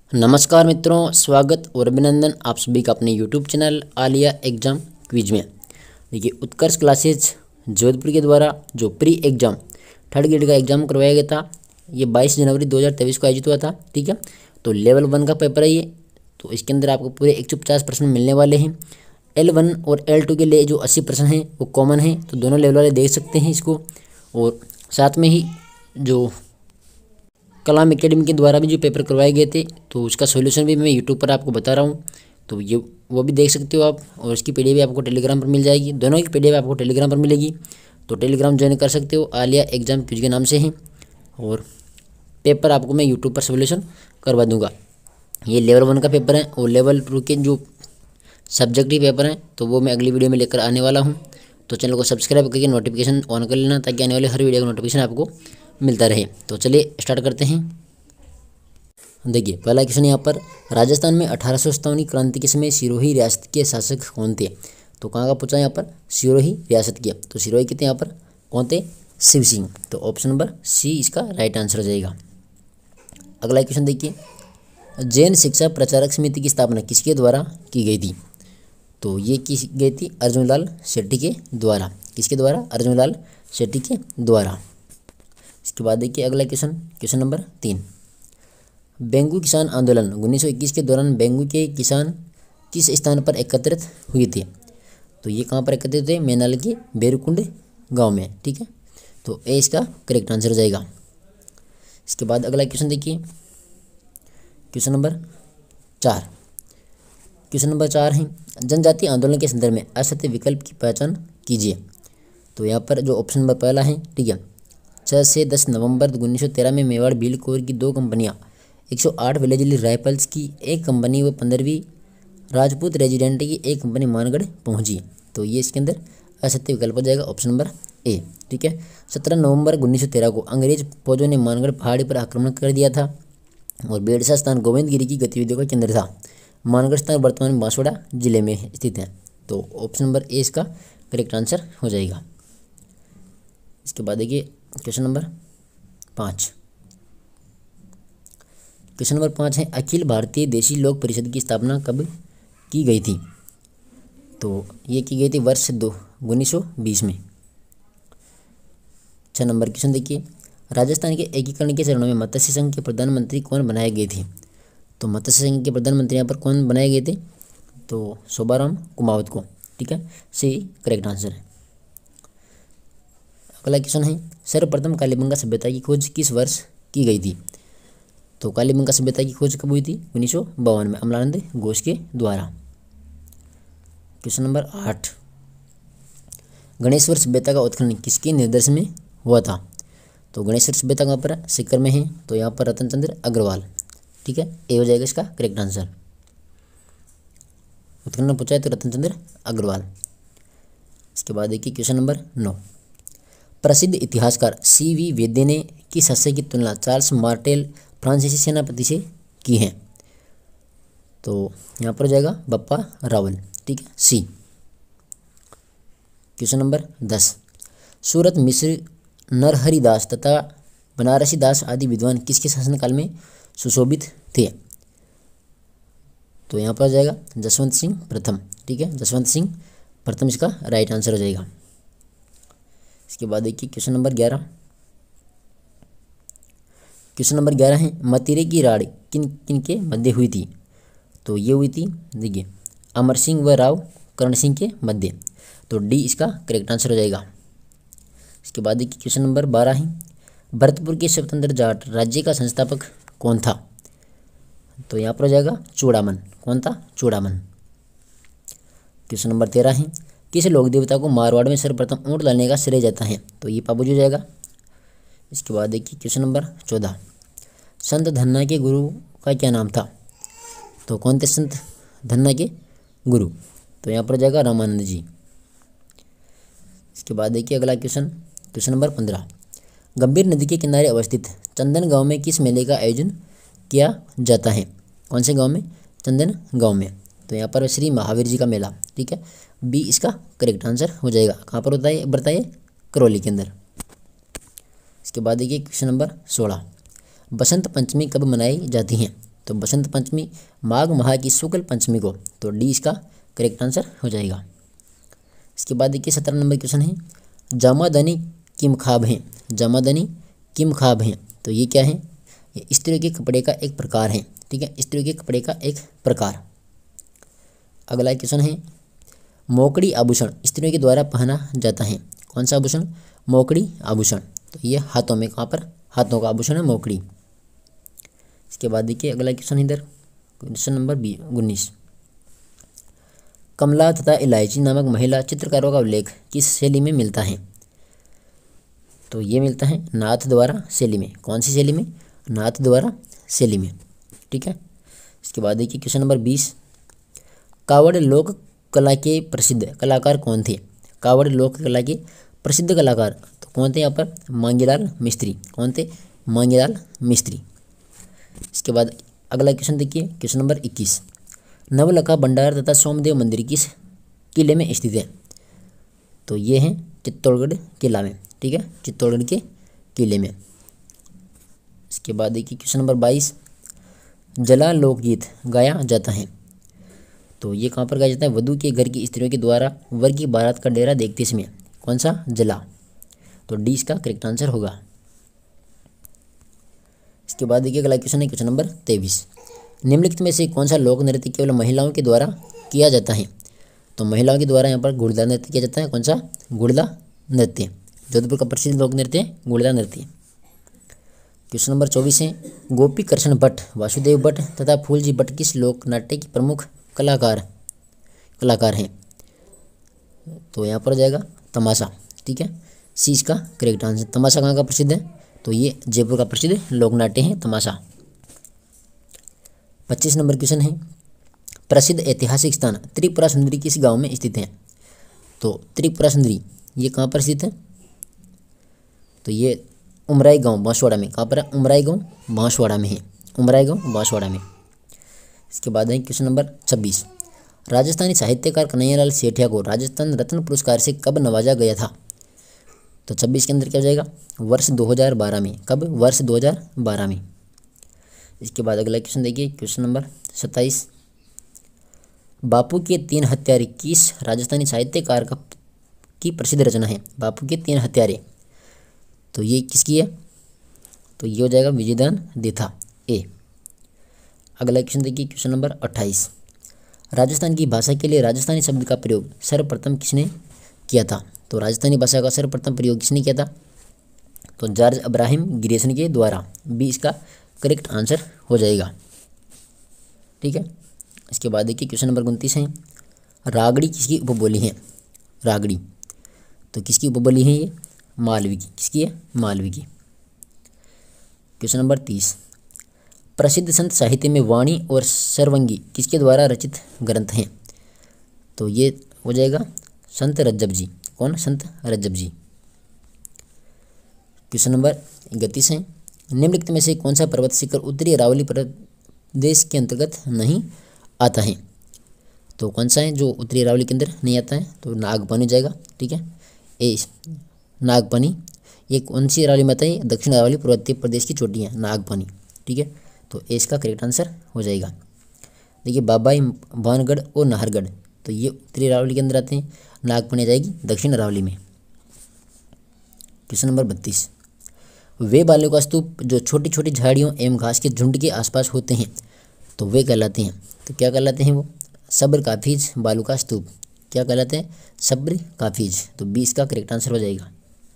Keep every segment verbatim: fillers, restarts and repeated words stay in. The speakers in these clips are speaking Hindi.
नमस्कार मित्रों, स्वागत और अभिनंदन आप सभी का अपने YouTube channel Aliya exam quiz में। देखिए, उत्कर्ष क्लासेज जोधपुर के द्वारा जो प्री एग्जाम थर्ड ग्रेड का एग्जाम करवाया गया था, ये बाईस जनवरी दो हज़ार तेईस को आयोजित हुआ था। ठीक है, तो लेवल वन का पेपर है ये। तो इसके अंदर आपको पूरे एक सौ पचास प्रश्न मिलने वाले हैं। एल वन और एल टू के लिए जो अस्सी प्रश्न हैं वो कॉमन है, तो दोनों लेवल वाले देख सकते हैं इसको। और साथ में ही जो कलाम एकेडमी के द्वारा भी जो पेपर करवाए गए थे, तो उसका सॉल्यूशन भी मैं यूट्यूब पर आपको बता रहा हूँ, तो ये वो भी देख सकते हो आप। और इसकी पीडीएफ आपको टेलीग्राम पर मिल जाएगी, दोनों की पीडीएफ आपको टेलीग्राम पर मिलेगी। तो टेलीग्राम ज्वाइन कर सकते हो, आलिया एग्जाम क्विज के नाम से हैं। और पेपर आपको मैं यूट्यूब पर सॉल्यूशन करवा दूँगा। ये लेवल वन का पेपर है और लेवल टू के जो सब्जेक्टिव पेपर हैं तो वो मैं अगली वीडियो में लेकर आने वाला हूँ। तो चैनल को सब्सक्राइब करके नोटिफिकेशन ऑन कर लेना, ताकि आने वाले हर वीडियो का नोटिफिकेशन आपको मिलता रहे। तो चलिए स्टार्ट करते हैं। देखिए, पहला क्वेश्चन यहाँ पर, राजस्थान में अठारह सौ सत्तावन की क्रांति के समय सिरोही रियासत के शासक कौन थे? तो कहाँ का पूछा यहाँ पर? सिरोही रियासत के। तो सिरोही के थे यहाँ पर कौन थे? शिव सिंह। तो ऑप्शन नंबर सी इसका राइट आंसर हो जाएगा। अगला क्वेश्चन देखिए, जैन शिक्षा प्रचारक समिति की स्थापना किसके द्वारा की गई थी? तो ये की गई थी अर्जुनलाल शेट्टी के द्वारा। किसके द्वारा? अर्जुनलाल शेट्टी के द्वारा। इसके बाद देखिए अगला क्वेश्चन, क्वेश्चन नंबर तीन, बेंगू किसान आंदोलन उन्नीस सौ इक्कीस के दौरान बेंगू के किसान किस स्थान पर एकत्रित हुए थे? तो ये कहाँ पर एकत्रित हुए? मैनाल के बेरुकुंड गांव में। ठीक है, तो ए इसका करेक्ट आंसर हो जाएगा। इसके बाद अगला क्वेश्चन देखिए, क्वेश्चन नंबर चार। क्वेश्चन नंबर चार है, जनजातीय आंदोलन के संदर्भ में असत्य विकल्प की पहचान कीजिए। तो यहाँ पर जो ऑप्शन नंबर पहला है, ठीक है, छः से दस नवंबर उन्नीस सौ तेरह में मेवाड़ भील कोर की दो कंपनियां, एक सौ आठ विलेजली राइफल्स की एक कंपनी व पंद्रहवीं राजपूत रेजिडेंट की एक कंपनी मानगढ़ पहुंची। तो ये इसके अंदर असत्य विकल्प हो जाएगा, ऑप्शन नंबर ए। ठीक है, सत्रह नवंबर उन्नीस सौ तेरह को अंग्रेज फौजों ने मानगढ़ पहाड़ी पर आक्रमण कर दिया था और बेड़सा स्थान गोविंदगिरी की गतिविधियों का केंद्र था। मानगढ़ स्थान वर्तमान में बांसवाड़ा जिले में स्थित है। तो ऑप्शन नंबर ए इसका करेक्ट आंसर हो जाएगा। इसके बाद देखिए क्वेश्चन नंबर पाँच। क्वेश्चन नंबर पाँच है, अखिल भारतीय देशी लोक परिषद की स्थापना कब की गई थी? तो ये की गई थी वर्ष दो उन्नीस सौ बीस में। छः नंबर क्वेश्चन देखिए, राजस्थान के एकीकरण के चरणों में मत्स्य संघ के प्रधानमंत्री कौन बनाए गए थे? तो मत्स्य संघ के प्रधानमंत्री यहाँ पर कौन बनाए गए थे? तो शोभाराम कुमावत को। ठीक है, सी करेक्ट आंसर है। अगला क्वेश्चन है, सर्वप्रथम कालीबंगा सभ्यता की खोज किस वर्ष की गई थी? तो कालीबंगा सभ्यता की खोज कब हुई थी? उन्नीस सौ बावन में अमलानंद घोष के द्वारा। क्वेश्चन नंबर आठ, गणेश्वर सभ्यता का उत्खनन किसके निर्देश में हुआ था? तो गणेश्वर सभ्यता कहाँ पर? सीकर में है, तो यहाँ पर रतन चंद्र अग्रवाल। ठीक है, ए हो जाएगा इसका करेक्ट आंसर। उत्खनन पूछा है तो रतन चंद्र अग्रवाल। इसके बाद देखिए क्वेश्चन नंबर नौ, प्रसिद्ध इतिहासकार सी वी वेद्य ने किस हादसे की तुलना चार्ल्स मार्टेल फ्रांसीसी सेनापति से की है? तो यहाँ पर हो जाएगा बप्पा रावल। ठीक है, सी। क्वेश्चन नंबर दस, सूरत मिश्र नरहरिदास तथा बनारसी दास आदि विद्वान किसके शासनकाल में सुशोभित थे? तो यहाँ पर हो जाएगा जसवंत सिंह प्रथम। ठीक है, जसवंत सिंह प्रथम इसका राइट आंसर हो जाएगा। इसके बाद देखिए क्वेश्चन नंबर ग्यारह। क्वेश्चन नंबर ग्यारह है, मतिरे की राड़ किन किन के मध्य हुई थी? तो ये हुई थी, देखिए, अमर सिंह व राव करण सिंह के मध्य। तो डी इसका करेक्ट आंसर हो जाएगा। इसके बाद देखिए क्वेश्चन नंबर बारह है, भरतपुर के स्वतंत्र जाट राज्य का संस्थापक कौन था? तो यहाँ पर हो जाएगा चूड़ामन। कौन था? चूड़ामन। क्वेश्चन नंबर तेरह है, किस लोक देवता को मारवाड़ में सर्वप्रथम ऊँट लाने का श्रेय जाता है? तो ये पाबूजी हो जाएगा। इसके बाद देखिए क्वेश्चन नंबर चौदह, संत धन्ना के गुरु का क्या नाम था? तो कौन थे संत धन्ना के गुरु? तो यहाँ पर हो जाएगा रामानंद जी। इसके बाद देखिए अगला क्वेश्चन, क्वेश्चन नंबर पंद्रह, गंभीर नदी के किनारे अवस्थित चंदन गांव में किस मेले का आयोजन किया जाता है? कौन से गांव में? चंदन गांव में। तो यहाँ पर श्री महावीर जी का मेला। ठीक है, बी इसका करेक्ट आंसर हो जाएगा। कहाँ पर होता है? बताइए, करौली के अंदर। इसके बाद देखिए क्वेश्चन नंबर सोलह, बसंत पंचमी कब मनाई जाती है? तो बसंत पंचमी माघ माह की शुक्ल पंचमी को, तो डी इसका करेक्ट आंसर हो जाएगा। इसके बाद देखिए सत्रह नंबर क्वेश्चन है, जामादनी किम खाब हैं, जामादनी किम खाब हैं, तो ये क्या है, ये स्त्रियों के कपड़े का एक प्रकार है, ठीक है, स्त्रियों के कपड़े का एक प्रकार। अगला क्वेश्चन है, मोकड़ी आभूषण स्त्रियों के द्वारा पहना जाता है, कौन सा आभूषण, मोकड़ी आभूषण, तो ये हाथों में, कहाँ पर, हाथों का आभूषण है मोकड़ी। इसके बाद देखिए अगला क्वेश्चन इधर क्वेश्चन नंबर बी उन्नीस, कमला तथा इलायची नामक महिला चित्रकारों का उल्लेख किस शैली में मिलता है, तो ये मिलता है नाथ द्वारा शैली में, कौन सी शैली में, नाथ द्वारा शैली में, ठीक है। इसके बाद देखिए क्वेश्चन नंबर बीस, कावड़ लोक कला के प्रसिद्ध कलाकार कौन थे, कावड़ लोक कला के प्रसिद्ध कलाकार तो कौन थे यहाँ पर, मांगीलाल मिस्त्री, कौन थे, मांगीलाल मिस्त्री। इसके बाद अगला क्वेश्चन देखिए क्वेश्चन नंबर इक्कीस, नवलखा भंडार तथा सोमदेव मंदिर किस किले में स्थित है, तो ये हैं चित्तौड़गढ़ किला में, ठीक है, चित्तौड़गढ़ के किले में। इसके बाद देखिए क्वेश्चन नंबर बाईस, जला लोकगीत गाया जाता है, तो ये कहाँ पर गाया जाता है, वधू के घर की स्त्रियों के द्वारा वर की बारात का डेरा देखते समय, कौन सा, जला, तो डी इसका करेक्ट आंसर होगा। इसके बाद देखिए अगला क्वेश्चन है क्वेश्चन नंबर तेईस, निम्नलिखित में से कौन सा लोक नृत्य केवल महिलाओं के द्वारा किया जाता है, तो महिलाओं के द्वारा यहाँ पर गुड़दा नृत्य किया जाता है, कौन सा, गुड़दा नृत्य, जोधपुर का प्रसिद्ध लोक नृत्य है गुड़दा नृत्य। क्वेश्चन नंबर चौबीस है, गोपी कृष्ण भट्ट, वासुदेव भट्ट तथा फूलजी भट्ट किस लोक नाट्य के प्रमुख कलाकार कलाकार हैं, तो यहाँ पर जाएगा तमाशा, ठीक है, सी इसका करेक्ट आंसर। तमाशा कहाँ का प्रसिद्ध है, तो ये जयपुर का प्रसिद्ध लोक नाट्य है तमाशा। पच्चीस नंबर क्वेश्चन है, प्रसिद्ध ऐतिहासिक स्थान त्रिपुरा सुंदरी किस गांव में स्थित है, तो त्रिपुरा सुंदरी ये कहाँ पर स्थित है, तो ये उमराई गांव बांसवाड़ा में, कहाँ पर है, उमराई गांव बांसवाड़ा में है, उमराई गांव बांसवाड़ा में। इसके बाद है क्वेश्चन नंबर छब्बीस, राजस्थानी साहित्यकार कन्हैयालाल सेठिया को राजस्थान रत्न पुरस्कार से कब नवाजा गया था, तो छब्बीस के अंदर क्या हो जाएगा, वर्ष दो हज़ार बारह में, कब, वर्ष दो हज़ार बारह में। इसके बाद अगला क्वेश्चन देखिए क्वेश्चन नंबर सत्ताईस, बापू के तीन हत्यारे किस राजस्थानी साहित्यकार का की प्रसिद्ध रचना है, बापू के तीन हत्यारे, तो ये किसकी है, तो ये हो जाएगा विजयदान देथा ए। अगला क्वेश्चन देखिए क्वेश्चन नंबर अट्ठाईस, राजस्थान की भाषा के लिए राजस्थानी शब्द का प्रयोग सर्वप्रथम किसने किया था, तो राजस्थानी भाषा का सर्वप्रथम प्रयोग किसने किया था, तो जॉर्ज अब्राहम ग्रेसन के द्वारा, बी इसका करेक्ट आंसर हो जाएगा, ठीक है। इसके बाद देखिए क्वेश्चन नंबर उनतीस है, रागड़ी किसकी उपबोली है, रागड़ी तो किसकी उपबोली है, ये मालवी की, किसकी है, मालवी की। क्वेश्चन नंबर तीस, प्रसिद्ध संत साहित्य में वाणी और सर्वंगी किसके द्वारा रचित ग्रंथ हैं, तो ये हो जाएगा संत रज्जब जी, कौन, संत रज्जब जी। क्वेश्चन नंबर इकतीस है, निम्नलिखित में से कौन सा पर्वत शिखर उत्तरी अरावली प्रदेश के अंतर्गत नहीं आता है, तो कौन सा है जो उत्तरी अरावली के अंदर नहीं आता है, तो नागपानी जाएगा, ठीक है, ए नागपानी, ये कौन सी अरावली में आता है, दक्षिण अरावली पर्वतीय प्रदेश की चोटी है नागपानी, ठीक है, तो ए इसका करेक्ट आंसर हो जाएगा। देखिए बाबाई, भानगढ़ और नाहरगढ़ तो ये उत्तरी अरावली के अंदर आते हैं, नागपानी आ जाएगी दक्षिण अरावली में। क्वेश्चन नंबर बत्तीस, वे बालू का स्तूप जो छोटी छोटी झाड़ियों एवं घास के झुंड के आसपास होते हैं तो वे कहलाते हैं, तो क्या कहलाते हैं वो, सब्र काफिज बालू का स्तूप, क्या कहलाते हैं, सब्र काफिज, तो बी इसका करेक्ट आंसर हो जाएगा।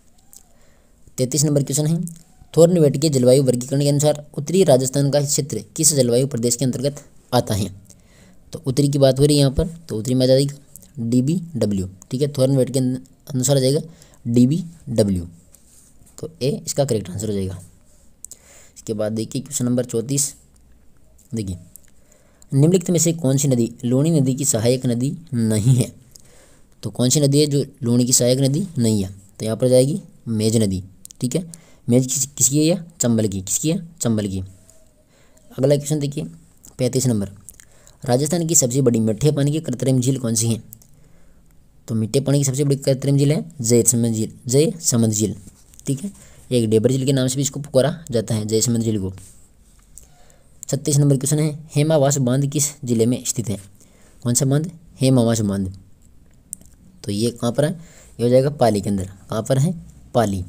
तैंतीस नंबर क्वेश्चन है, थोर्नवेट के जलवायु वर्गीकरण के अनुसार उत्तरी राजस्थान का क्षेत्र किस जलवायु प्रदेश के अंतर्गत आता है, तो उत्तरी की बात हो रही है यहाँ पर, तो उत्तरी में आ जाएगा डी बी डब्ल्यू, ठीक है, थोर्नवेट के अनुसार आ जाएगा डी बी डब्ल्यू, तो ए इसका करेक्ट आंसर हो जाएगा। इसके बाद देखिए क्वेश्चन नंबर चौंतीस, देखिए निम्नलिखित में से कौन सी नदी लूणी नदी की सहायक नदी नहीं है, तो कौन सी नदी है जो लूणी की सहायक नदी नहीं है, तो यहाँ पर जाएगी मेज नदी, ठीक है, मेज किस, किसकी है, या चंबल की, किसकी है, चंबल की। अगला क्वेश्चन देखिए पैंतीस नंबर, राजस्थान की सबसे बड़ी मीठे पानी की कृत्रिम झील कौन सी है, तो मीठे पानी की सबसे बड़ी कृत्रिम झील है जय समंद झील, जय समंद झील, ठीक है, एक डेबर झील के नाम से भी इसको पुकारा जाता है जय समंद झील को। छत्तीस नंबर क्वेश्चन है, हेमावास बांध किस जिले में स्थित है? कौन सा बांध? हेमावास बांध। तो ये कहाँ पर है? ये हो जाएगा पाली के अंदर। कहाँ पर है? पाली।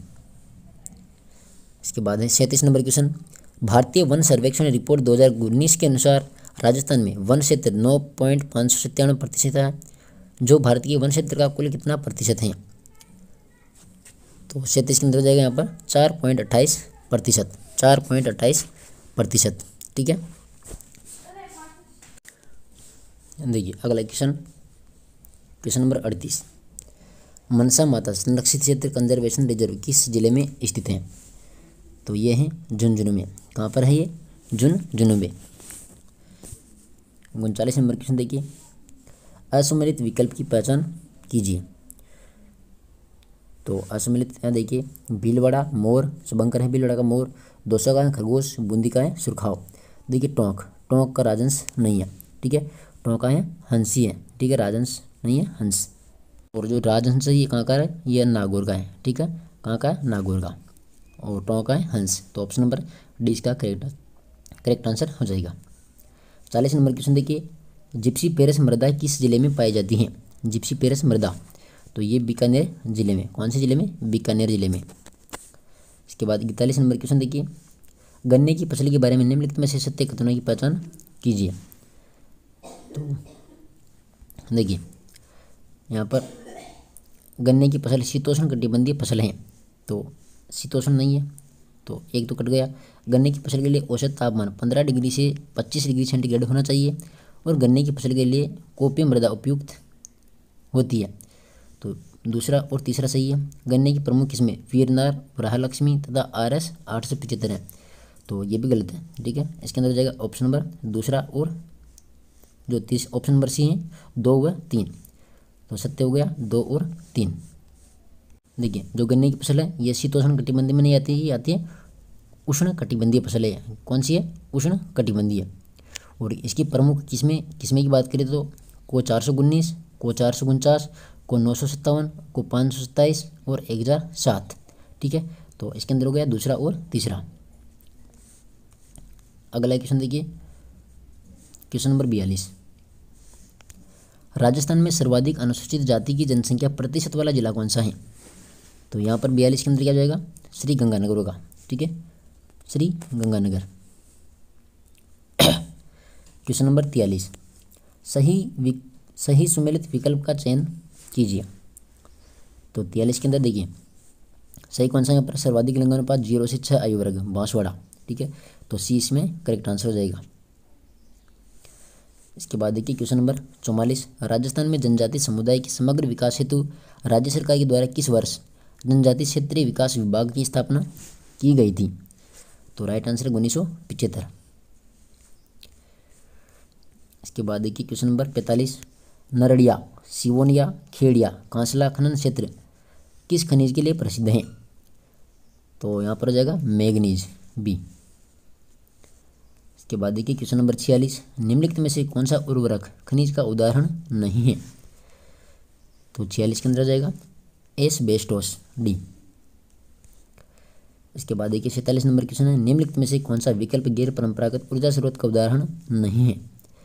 इसके बाद है सैंतीस नंबर क्वेश्चन, भारतीय वन सर्वेक्षण रिपोर्ट दो हज़ार उन्नीस के अनुसार राजस्थान में वन क्षेत्र नौ पॉइंट पाँच सौ सत्तानवे प्रतिशत है, जो भारत के वन क्षेत्र का कुल कितना प्रतिशत है? तो सैंतीस के अंदर हो जाएगा यहाँ पर चार पॉइंट अट्ठाईस प्रतिशत, चार पॉइंट अट्ठाईस प्रतिशत। ठीक है, देखिए अगला क्वेश्चन, क्वेश्चन नंबर अड़तीस, मनसा माता संरक्षित क्षेत्र कंजर्वेशन रिजर्व किस जिले में स्थित है? तो ये है झुंझुनू में। कहाँ पर है ये? झुंझुनू में। उनचालीस नंबर क्वेश्चन देखिए, असम्मिलित विकल्प की पहचान कीजिए। तो असम्मिलित यहाँ देखिए, भीलवाड़ा मोर, शुभंकर है भीलवाड़ा का मोर, दोसा का है खरगोश, बूंदी का है सुरखाव। देखिए टोंक, टोंक का राजहंस नहीं है। ठीक है, टोंक का है हंसी है। ठीक है, राजहंस नहीं है, हंस। और जो राजहंस है ये कहाँ का है? ये नागौर का है। ठीक है, कहाँ का है? नागौर का। और टोंक का है हंस। तो ऑप्शन नंबर डी इसका करेक्ट करेक्ट आंसर हो जाएगा। चालीस नंबर क्वेश्चन देखिए, जिप्सी पेरस मृदा किस जिले में पाई जाती है? जिप्सी पेरस मृदा, तो ये बीकानेर जिले में। कौन से जिले में? बीकानेर जिले में। इसके बाद इकतालीस नंबर क्वेश्चन देखिए, गन्ने की फसल के बारे में निम्नलिखित में से सत्य कथनों की पहचान कीजिए। तो देखिए यहाँ पर गन्ने की फसल शीतोष्ण कटिबंधीय फसल है, तो शीतोष्ण नहीं है, तो एक तो कट गया। गन्ने की फसल के लिए औसत तापमान पंद्रह डिग्री से पच्चीस डिग्री सेंटीग्रेड होना चाहिए, और गन्ने की फसल के लिए कोपीय मृदा उपयुक्त होती है, तो दूसरा और तीसरा सही है। गन्ने की प्रमुख किस्में वीरनार, वराहलक्ष्मी तथा आर एस आठ सौ पचहत्तर है, तो ये भी गलत है। ठीक है, इसके अंदर हो जाएगा ऑप्शन नंबर दूसरा और जो तीस ऑप्शन नंबर सी है, दो व तीन। तो सत्य हो गया दो और तीन। देखिए जो गन्ने की फसल है ये शीतोष्ण कटिबंधीय में नहीं आती, ये आती है उष्ण कटिबंधीय फसल है। कौन सी है? उष्ण कटिबंधीय। और इसकी प्रमुख किस्में किस्में की बात करें तो को चार सौ उन्नीस, को चार सौ उनचास, को नौ सौ सत्तावन, को पाँच सौ सत्ताईस और एक हज़ार सात। ठीक है, तो इसके अंदर हो गया दूसरा और तीसरा। अगला क्वेश्चन देखिए, क्वेश्चन नंबर बयालीस, राजस्थान में सर्वाधिक अनुसूचित जाति की जनसंख्या प्रतिशत वाला जिला कौन सा है? तो यहाँ पर बयालीस के अंदर क्या जाएगा? श्री गंगानगर होगा। ठीक है, श्री गंगानगर। क्वेश्चन नंबर तियालीस, सही विक सही सुमेलित विकल्प का चयन कीजिए। तो तियालीस के अंदर देखिए सही कौन सा? यहाँ पर सर्वाधिक लिंगानुपात जीरो से छः आयु वर्ग बांसवाड़ा। ठीक है, तो सी इसमें करेक्ट आंसर हो जाएगा। इसके बाद देखिए क्वेश्चन नंबर चौवालीस, राजस्थान में जनजाति समुदाय के समग्र विकास हेतु राज्य सरकार के द्वारा किस वर्ष जनजाति क्षेत्रीय विकास विभाग की स्थापना की गई थी? तो राइट आंसर है उन्नीस सौ पिछहत्तर। इसके बाद देखिए क्वेश्चन नंबर पैंतालीस, नरड़िया, सिवोनिया, खेड़िया, कांसला खनन क्षेत्र किस खनिज के लिए प्रसिद्ध हैं? तो यहाँ पर हो जाएगा मैग्नीज, बी। इसके बाद देखिए क्वेश्चन नंबर छियालीस, निम्नलिखित में से कौन सा उर्वरक खनिज का उदाहरण नहीं है? तो छियालीस के अंदर आ जाएगा एस्बेस्टोस, डी। इसके बाद देखिए सैंतालीस नंबर क्वेश्चन है, निम्नलिखित में से कौन सा विकल्प गैर परंपरागत ऊर्जा स्रोत का उदाहरण नहीं है?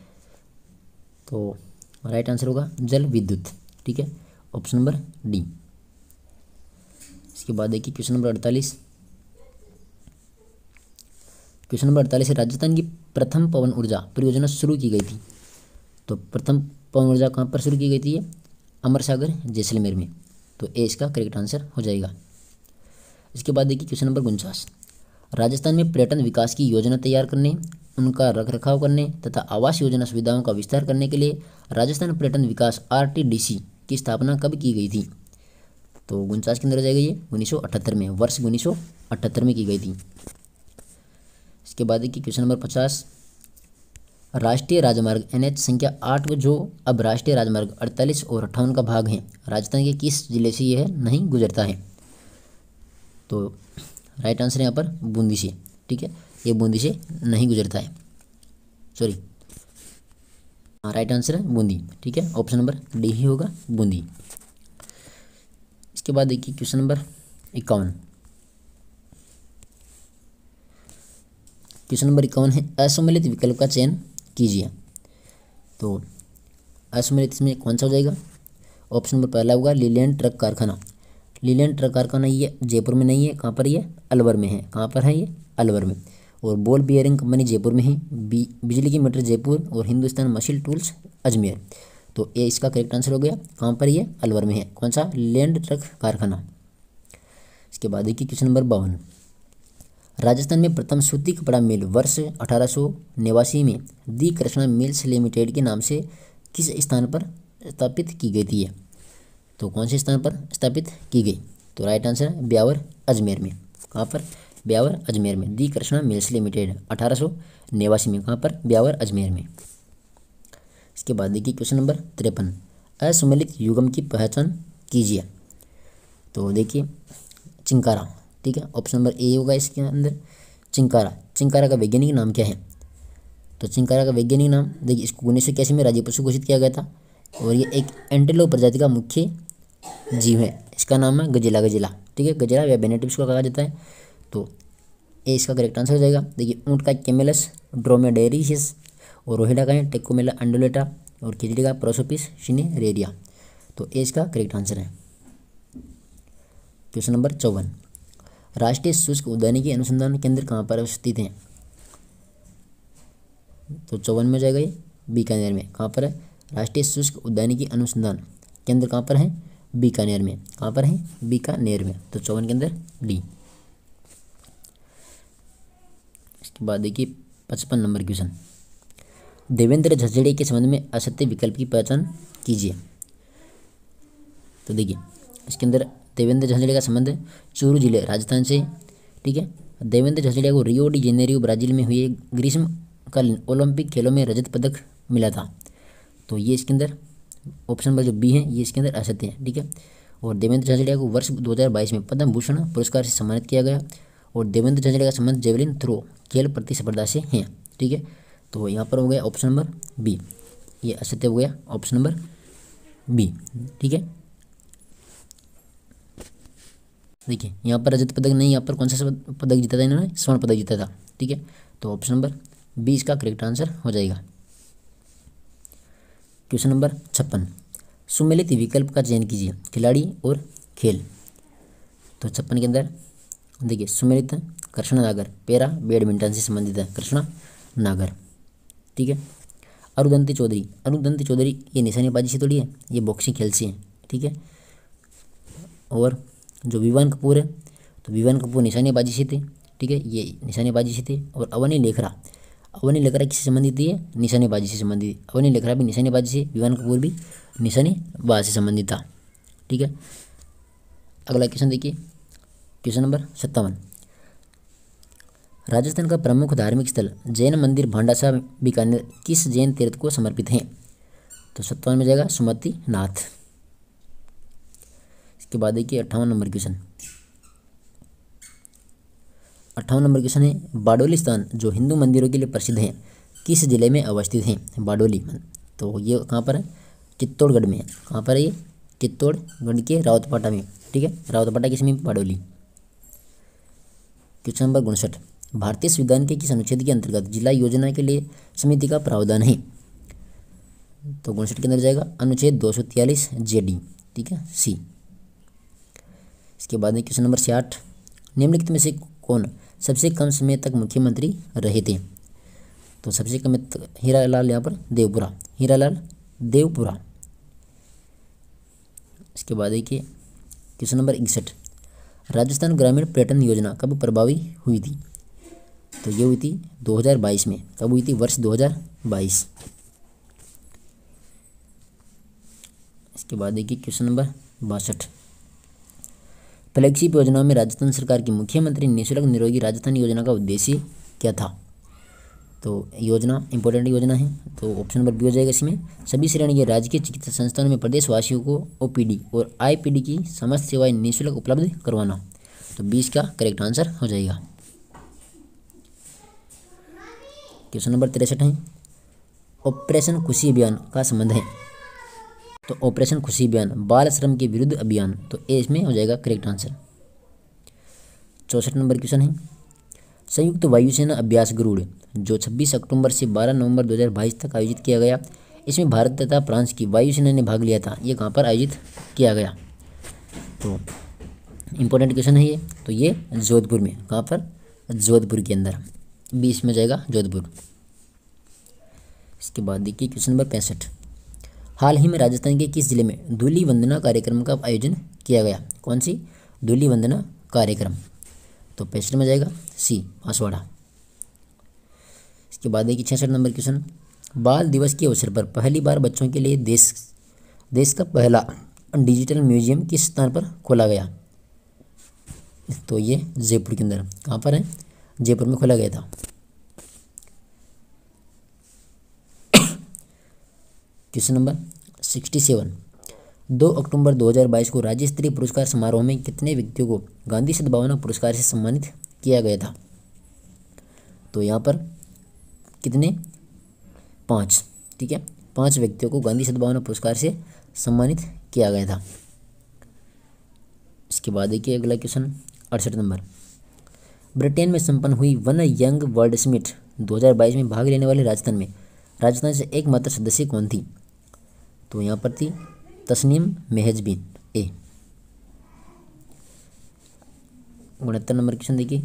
तो राइट आंसर होगा जल विद्युत। ठीक है, ऑप्शन नंबर डी। इसके बाद देखिए क्वेश्चन नंबर अड़तालीस, क्वेश्चन नंबर अड़तालीस है, राजस्थान की प्रथम पवन ऊर्जा परियोजना शुरू की गई थी। तो प्रथम पवन ऊर्जा कहाँ पर शुरू की गई थी? अमर सागर जैसलमेर में। तो ए इसका करेक्ट आंसर हो जाएगा। इसके बाद देखिए क्वेश्चन नंबर उनचास, राजस्थान में पर्यटन विकास की योजना तैयार करने, उनका रखरखाव करने तथा आवास योजना सुविधाओं का विस्तार करने के लिए राजस्थान पर्यटन विकास आर टी डी सी की स्थापना कब की गई थी? तो उनचास के अंदर आ जाएगा ये उन्नीस सौ अठहत्तर में, वर्ष उन्नीस सौ अठहत्तर में की गई थी। इसके बाद देखिए क्वेश्चन नंबर पचास, राष्ट्रीय राजमार्ग एन एच संख्या आठ जो अब राष्ट्रीय राजमार्ग अड़तालीस और अट्ठावन का भाग है, राजस्थान के किस जिले से यह नहीं गुजरता है? तो राइट आंसर यहाँ पर बूंदी से। ठीक है, ये बूंदी से नहीं गुजरता है, सॉरी, हाँ राइट आंसर है बूंदी। ठीक है, ऑप्शन नंबर डी ही होगा, बूंदी। इसके बाद देखिए क्वेश्चन नंबर इक्यावन, क्वेश्चन नंबर इक्यावन है, असम्मिलित विकल्प का चयन कीजिए। तो असम्मिलित इसमें कौन सा हो जाएगा? ऑप्शन नंबर पहला होगा लीलैंड ट्रक कारखाना। लीलैंड ट्रक कारखाना ये जयपुर में नहीं है, कहाँ पर ये? अलवर में है। कहाँ पर है ये? अलवर में। और बॉल बियरिंग कंपनी जयपुर में है, बी बिजली की मीटर जयपुर, और हिंदुस्तान मशीन टूल्स अजमेर। तो ये इसका करेक्ट आंसर हो गया। कहाँ पर ये? अलवर में है। कौन सा? लीलैंड ट्रक कारखाना। इसके बाद देखिए क्वेश्चन नंबर बावन, राजस्थान में प्रथम सूती कपड़ा मिल वर्ष अठारह सौ नवासी में दी कृष्णा मिल्स लिमिटेड के नाम से किस स्थान पर स्थापित की गई थी? तो कौन से स्थान पर स्थापित की गई? तो राइट आंसर है ब्यावर अजमेर में। कहाँ पर? ब्यावर अजमेर में। दी कृष्णा मिल्स लिमिटेड अठारह सौ नवासी में। कहाँ पर? ब्यावर अजमेर में। इसके बाद देखिए क्वेश्चन नंबर तिरपन, असम्मिलित युग्म की पहचान कीजिए। तो देखिए चिंकारा, ठीक है, ऑप्शन नंबर ए होगा इसके अंदर चिंकारा। चिंकारा का वैज्ञानिक नाम क्या है? तो चिंकारा का वैज्ञानिक नाम देखिए, इसको उन्नीस सौ इक्यासी में राज्य पशु घोषित किया गया था, और ये एक एंटेलोप प्रजाति का मुख्य जीव है। इसका नाम है गजेला। गजेला, ठीक है, गजेला या बेनेटिव इसको कहा जाता है। तो ये इसका करेक्ट आंसर हो जाएगा। देखिए ऊँट का कैमेलस ड्रोमेडेरियस, और रोहिड़ा का है टेकोमेला अंडुलेटा, और खिचड़ी का प्रोसोपिस सिनेरेरिया। तो ये इसका करेक्ट आंसर है। क्वेश्चन नंबर चौवन, राष्ट्रीय शुष्क उद्यानिकी अनुसंधान केंद्र कहाँ पर स्थित है? तो चौवन में हो जाएगा ये बीकानेर में। कहाँ पर है? राष्ट्रीय शुष्क उद्यानिकी अनुसंधान केंद्र कहाँ पर है? बीकानेर में। कहाँ पर है? बीकानेर में। तो चौवन के अंदर डी। इसके बाद देखिए पचपन नंबर क्वेश्चन, देवेंद्र झझड़े के संबंध में असत्य विकल्प की पहचान कीजिए। तो देखिए इसके अंदर देवेंद्र झझड़े का संबंध चूरू जिले राजस्थान से, ठीक है। देवेंद्र झझड़िया को रियो डी जेनेरियो ब्राजील में हुए ग्रीष्मकालीन ओलंपिक खेलों में रजत पदक मिला था। तो ये इसके अंदर ऑप्शन नंबर जो बी है ये इसके अंदर असत्य है, ठीक है। और देवेंद्र झझड़िया को वर्ष दो हज़ार बाईस में पद्म भूषण पुरस्कार से सम्मानित किया गया, और देवेंद्र झझड़िया का संबंध जेवलिन थ्रो खेल प्रतिस्पर्धा से है, ठीक है। तो यहाँ पर हो गया ऑप्शन नंबर बी, ये असत्य हो गया ऑप्शन नंबर बी, ठीक है। देखिए यहाँ पर रजत पदक नहीं, यहाँ पर कौन सा पदक जीता था इन्होंने? स्वर्ण पदक जीता था, ठीक है। तो ऑप्शन नंबर बी इसका करेक्ट आंसर हो जाएगा। क्वेश्चन नंबर छप्पन, सुमेलित विकल्प का चयन कीजिए, खिलाड़ी और खेल। तो छप्पन के अंदर देखिए सुमेलित कृष्णा नागर, पैरा बैडमिंटन से संबंधित है कृष्णा नागर, ठीक है। अरुदंती चौधरी, अरुदंती चौधरी ये निशानेबाजी से थोड़ी है, ये बॉक्सिंग खेल से है, ठीक है। और जो विवान कपूर है, तो विवान कपूर निशानेबाजी से थे, ठीक है, ये निशानेबाजी से थे। और अवनी लेखरा, अवनी लेखरा किससे संबंधित है? निशानेबाजी से संबंधित। अवनी लेखरा भी निशानेबाजी से, विवान कपूर भी निशानेबाजी से संबंधित था, ठीक है। अगला क्वेश्चन देखिए क्वेश्चन नंबर सत्तावन, राजस्थान का प्रमुख धार्मिक स्थल जैन मंदिर भांडासा बीकानेर किस जैन तीर्थ को समर्पित है? तो सत्तावन में जाएगा सुमति नाथ। इसके बाद देखिए अट्ठावन नंबर क्वेश्चन, अट्ठावन नंबर क्वेश्चन है, बाडोली स्थान जो हिंदू मंदिरों के लिए प्रसिद्ध है किस जिले में अवस्थित है? बाडोली, तो ये कहाँ पर है? चित्तौड़गढ़ में है। कहाँ पर है ये? चित्तौड़गढ़ के रावतपाटा में, ठीक है। रावतपाटा किसमें? बाडोली। क्वेश्चन नंबर उनसठ, भारतीय संविधान के किस अनुच्छेद के अंतर्गत जिला योजना के लिए समिति का प्रावधान है? तो उनसठ के अंदर जाएगा अनुच्छेद दो सौ तियालीस जे डी, ठीक है, सी। इसके बाद में क्वेश्चन नंबर छियाठ, निम्नलिखित में से कौन सबसे कम समय तक मुख्यमंत्री रहे थे? तो सबसे कम हीरालाल यहाँ पर देवपुरा, हीरालाल देवपुरा। इसके बाद देखिए क्वेश्चन नंबर इकसठ, राजस्थान ग्रामीण पर्यटन योजना कब प्रभावी हुई थी? तो ये हुई थी दो हज़ार बाईस में। कब हुई थी? वर्ष दो हज़ार बाईस। इसके बाद देखिए क्वेश्चन नंबर बासठ, फ्लैगशिप योजनाओं में राजस्थान सरकार की मुख्यमंत्री निःशुल्क निरोगी राजस्थान योजना का उद्देश्य क्या था? तो योजना इंपॉर्टेंट योजना है, तो ऑप्शन नंबर बी हो जाएगा इसमें, सभी श्रेणी के राजकीय चिकित्सा संस्थानों में प्रदेशवासियों को ओपीडी और आईपीडी की समस्त सेवाएं निःशुल्क उपलब्ध करवाना। तो बीस का करेक्ट आंसर हो जाएगा। क्वेश्चन नंबर तिरसठ है, ऑपरेशन खुशी अभियान का संबंध है? तो ऑपरेशन खुशी अभियान बाल श्रम के विरुद्ध अभियान, तो ए इसमें हो जाएगा करेक्ट आंसर। चौसठ नंबर क्वेश्चन है, संयुक्त वायुसेना अभ्यास गरुड़ जो छब्बीस अक्टूबर से बारह नवंबर दो हज़ार बाईस तक आयोजित किया गया, इसमें भारत तथा फ्रांस की वायुसेना ने भाग लिया था। ये कहाँ पर आयोजित किया गया? तो इम्पोर्टेंट क्वेश्चन है ये। तो ये जोधपुर में, कहाँ पर? जोधपुर के अंदर, बीस में जाएगा जोधपुर। इसके बाद देखिए क्वेश्चन नंबर पैंसठ। हाल ही में राजस्थान के किस जिले में धूलि वंदना कार्यक्रम का आयोजन किया गया? कौन सी धूलि वंदना कार्यक्रम? तो पैंसठ में जाएगा सी, बांसवाड़ा। इसके बाद देखिए छियासठ नंबर क्वेश्चन। बाल दिवस के अवसर पर पहली बार बच्चों के लिए देश देश का पहला डिजिटल म्यूजियम किस स्थान पर खोला गया? तो ये जयपुर के अंदर, कहाँ पर है? जयपुर में खोला गया था। क्वेश्चन नंबर सड़सठ। दो अक्टूबर दो हज़ार बाईस को राज्य स्तरीय पुरस्कार समारोह में कितने व्यक्तियों को गांधी सद्भावना पुरस्कार से सम्मानित किया गया था? तो यहाँ पर कितने? पाँच। ठीक है, पांच व्यक्तियों को गांधी सद्भावना पुरस्कार से सम्मानित किया गया था। इसके बाद देखिए अगला क्वेश्चन अड़सठ नंबर। ब्रिटेन में संपन्न हुई वन यंग वर्ल्ड समिट दो हज़ार बाईस में भाग लेने वाले राजस्थान में राजस्थान से एकमात्र सदस्य कौन थी? तो यहाँ पर थी तस्नीम मेहजबीन ए। उनहत्तर नंबर क्वेश्चन देखिए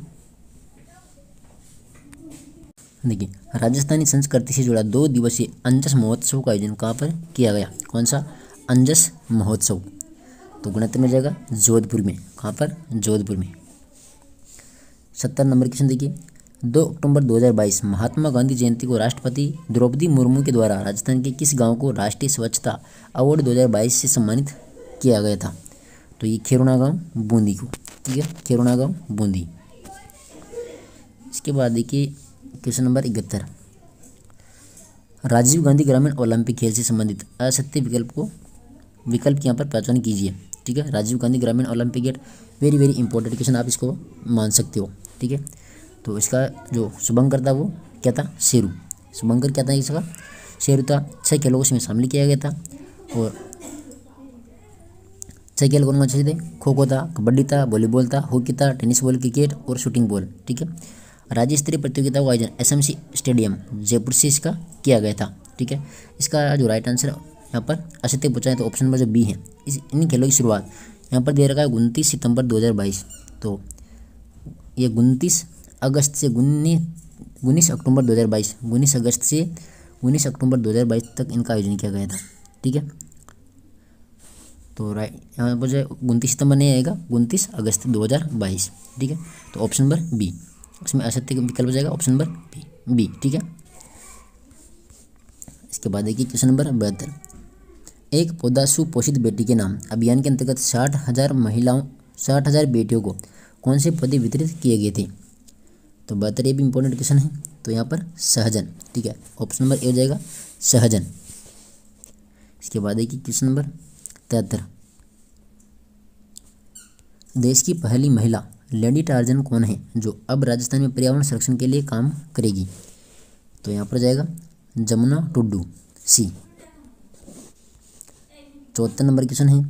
देखिए राजस्थानी संस्कृति से जुड़ा दो दिवसीय अंजस महोत्सव का आयोजन कहाँ पर किया गया? कौन सा अंजस महोत्सव? तो उनहत्तर में जाएगा जोधपुर में, कहाँ पर? जोधपुर में। सत्तर नंबर क्वेश्चन देखिए। दो अक्टूबर दो हज़ार बाईस महात्मा गांधी जयंती को राष्ट्रपति द्रौपदी मुर्मू के द्वारा राजस्थान के किस गांव को राष्ट्रीय स्वच्छता अवार्ड दो हज़ार बाईस से सम्मानित किया गया था? तो ये खेरुणा गांव बूंदी को। ठीक है, खेरुणा गांव बूंदी। इसके बाद देखिए क्वेश्चन नंबर इकहत्तर। राजीव गांधी ग्रामीण ओलंपिक खेल से संबंधित असत्य विकल्प को विकल्प यहाँ पर पहचान कीजिए। ठीक है, राजीव गांधी ग्रामीण ओलंपिक गेट, वेरी वेरी इंपॉर्टेंट क्वेश्चन, आप इसको मान सकते हो। ठीक है, तो इसका जो शुभंकर था वो क्या था? शेरू। शुभंकर क्या था इसका? शेरू था। छः खेलों को इसमें शामिल किया गया था और छः खेल कौन कौन से थे? खो खो था, कबड्डी था, वॉलीबॉल था, हॉकी था, टेनिस बॉल, क्रिकेट और शूटिंग बॉल। ठीक है, राज्य स्तरीय प्रतियोगिता का आयोजन एसएमसी स्टेडियम जयपुर से इसका किया गया था। ठीक है, इसका जो राइट आंसर यहाँ पर असत्य पूछा है तो ऑप्शन नंबर जो बी है। इस इन खेलों की शुरुआत यहाँ पर दे रखा है उनतीस सितंबर दो हज़ार बाईस। तो ये उनतीस अगस्त से उन्नीस उन्नीस अक्टूबर दो हज़ार बाईस उन्नीस अगस्त से उन्नीस अक्टूबर दो हज़ार बाईस तक इनका आयोजन किया गया था। ठीक है, तो राइट यहाँ पर जो उनतीस सितंबर नहीं आएगा, उनतीस अगस्त दो हज़ार बाईस। ठीक है, तो ऑप्शन नंबर बी, इसमें असत्य का विकल्प हो जाएगा ऑप्शन नंबर बी बी ठीक है। इसके बाद देखिए क्वेश्चन नंबर बहत्तर। एक पौधा सुपोषित बेटी के नाम अभियान के अंतर्गत साठ हजार महिलाओं साठ हजार बेटियों को कौन से पौधे वितरित किए गए थे? तो बहत्तर ये भी इंपॉर्टेंट क्वेश्चन है। तो यहाँ पर सहजन। ठीक है, ऑप्शन नंबर ए हो जाएगा सहजन। इसके बाद देखिए क्वेश्चन नंबर तिहत्तर। देश की पहली महिला लेडी टार्जन कौन है जो अब राजस्थान में पर्यावरण संरक्षण के लिए काम करेगी? तो यहाँ पर जाएगा जमुना टुड्डू सी। चौहत्तर नंबर क्वेश्चन है।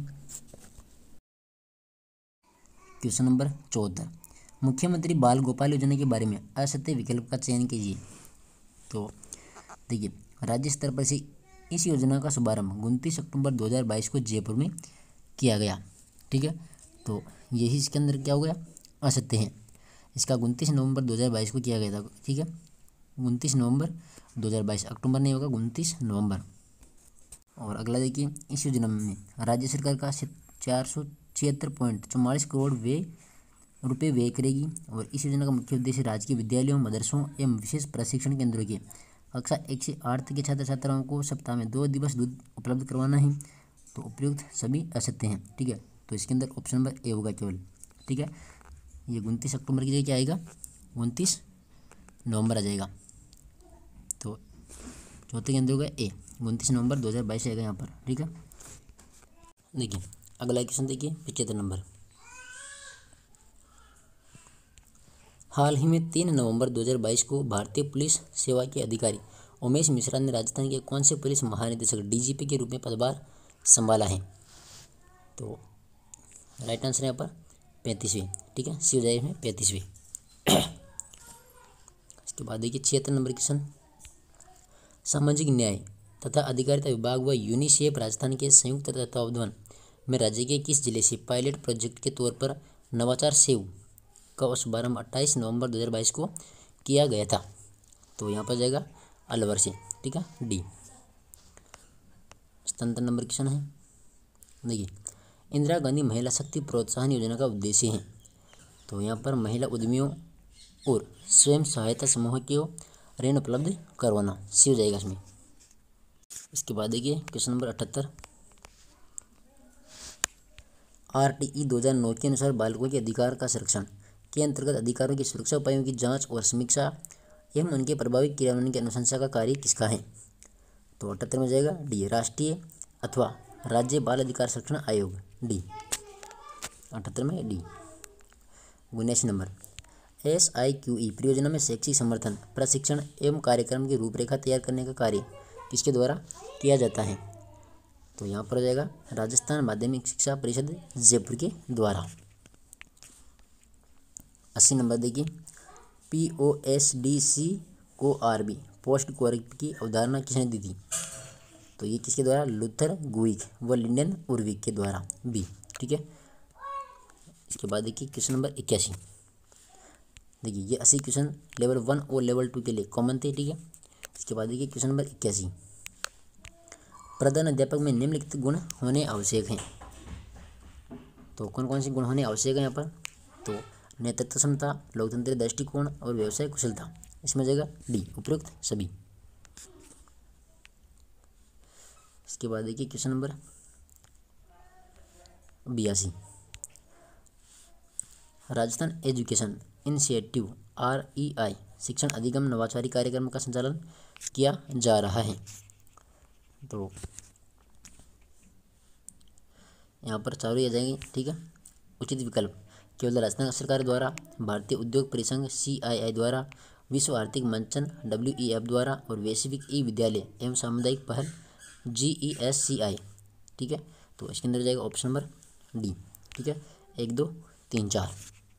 क्वेश्चन नंबर चौहत्तर। मुख्यमंत्री बाल गोपाल योजना के बारे में असत्य विकल्प का चयन कीजिए। तो देखिए राज्य स्तर पर से इस योजना का शुभारंभ उनतीस अक्टूबर दो हज़ार बाईस को जयपुर में किया गया। ठीक है, तो यही इसके अंदर क्या हो गया? असत्य है। इसका उनतीस नवंबर दो हज़ार बाईस को किया गया था। ठीक है, उनतीस नवंबर दो हज़ार बाईस, अक्टूबर नहीं होगा, उनतीस नवंबर। और अगला देखिए, इस योजना में राज्य सरकार का चार सौ छिहत्तर पॉइंट चौवालीस करोड़ व्यय रुपये व्यय करेगी और इस योजना का मुख्य उद्देश्य राजकीय विद्यालयों, मदरसों एवं विशेष प्रशिक्षण केंद्रों के कक्षा एक से आठ तक के छात्र छात्राओं को सप्ताह में दो दिवस दूध उपलब्ध करवाना है। तो उपयुक्त सभी असत्य हैं। ठीक है, तो इसके अंदर ऑप्शन नंबर ए होगा केवल। ठीक है, ये उनतीस अक्टूबर की जगह क्या आएगा? उनतीस नवंबर आ जाएगा। तो चौथे के अंदर होगा ए, उनतीस नवंबर दो हज़ार बाईस आएगा यहाँ पर। ठीक है, देखिए अगला क्वेश्चन देखिए पचहत्तर नंबर। हाल ही में तीन नवंबर दो हज़ार बाईस को भारतीय पुलिस सेवा के अधिकारी उमेश मिश्रा ने राजस्थान के कौन से पुलिस महानिदेशक डीजीपी के रूप में पदभार संभाला है? तो राइट आंसर यहाँ पर पैंतीसवीं। ठीक है, सी हो जाएगा इसमें पैंतीसवीं। इसके बाद देखिए छिहत्तर नंबर क्वेश्चन, सामाजिक न्याय तथा अधिकारिता विभाग व यूनिसेफ राजस्थान के संयुक्त तत्वावधान में राज्य के किस जिले से पायलट प्रोजेक्ट के तौर पर नवाचार सेव का शुभारंभ अट्ठाईस नवंबर दो हज़ार बाईस को किया गया था? तो यहाँ पर जाएगा अलवर से, ठीक है, डी। सत्तर नंबर क्वेश्चन है, देखिए इंदिरा गांधी महिला शक्ति प्रोत्साहन योजना का उद्देश्य है? तो यहाँ पर महिला उद्यमियों और स्वयं सहायता समूह को ऋण उपलब्ध करवाना, सी हो जाएगा इसमें। इसके बाद देखिए क्वेश्चन नंबर अठहत्तर, आर टी ई दो हज़ार नौ के अनुसार बालकों के अधिकार का संरक्षण के अंतर्गत अधिकारों की सुरक्षा उपायों की जांच और समीक्षा एवं उनके प्रभावी क्रियान्वयन की अनुशंसा का कार्य किसका है? तो अठहत्तर में जाएगा डी, राष्ट्रीय अथवा राज्य बाल अधिकार संरक्षण आयोग, डी। अठहत्तर में डी। उन्नीस number, S I Q E परियोजना में शैक्षिक समर्थन प्रशिक्षण एवं कार्यक्रम की रूपरेखा तैयार करने का कार्य किसके द्वारा किया जाता है? तो यहाँ पर हो जाएगा राजस्थान माध्यमिक शिक्षा परिषद जयपुर के द्वारा। अस्सी नंबर देखिए, P O S D C को आर बी पोस्ट क्वारिक की अवधारणा किसने दी थी? तो ये किसके द्वारा? लूथर गुइक व लिंडन उर्विक के द्वारा, बी, ठीक है। इसके बाद देखिए क्वेश्चन नंबर इक्यासी, देखिए ये अस्सी क्वेश्चन लेवल वन और लेवल टू के लिए कॉमन थे, ठीक है। इसके बाद देखिए क्वेश्चन नंबर इक्यासी, प्रधान अध्यापक में निम्नलिखित गुण होने आवश्यक हैं? तो कौन कौन से गुण होने आवश्यक है यहाँ पर? तो नेतृत्व क्षमता, लोकतंत्र दृष्टिकोण और व्यवसाय कुशलता, इसमें जाएगा डी, उपयुक्त सभी। इसके बाद देखिए क्वेश्चन नंबर बयासी, Rajasthan education initiative R E I शिक्षण अधिगम नवाचारी कार्यक्रम का संचालन किया जा रहा है? तो यहाँ पर चारों आ जाएंगे, ठीक है। उचित विकल्प, केवल राजस्थान सरकार द्वारा, भारतीय उद्योग परिसंघ सी आई आई द्वारा, विश्व आर्थिक मंचन डब्ल्यू ई एफ द्वारा और वैश्विक ई विद्यालय एवं सामुदायिक पहल जी ई एस सी आई, ठीक है। तो इसके अंदर जाएगा ऑप्शन नंबर डी, ठीक है। एक दो तीन चार,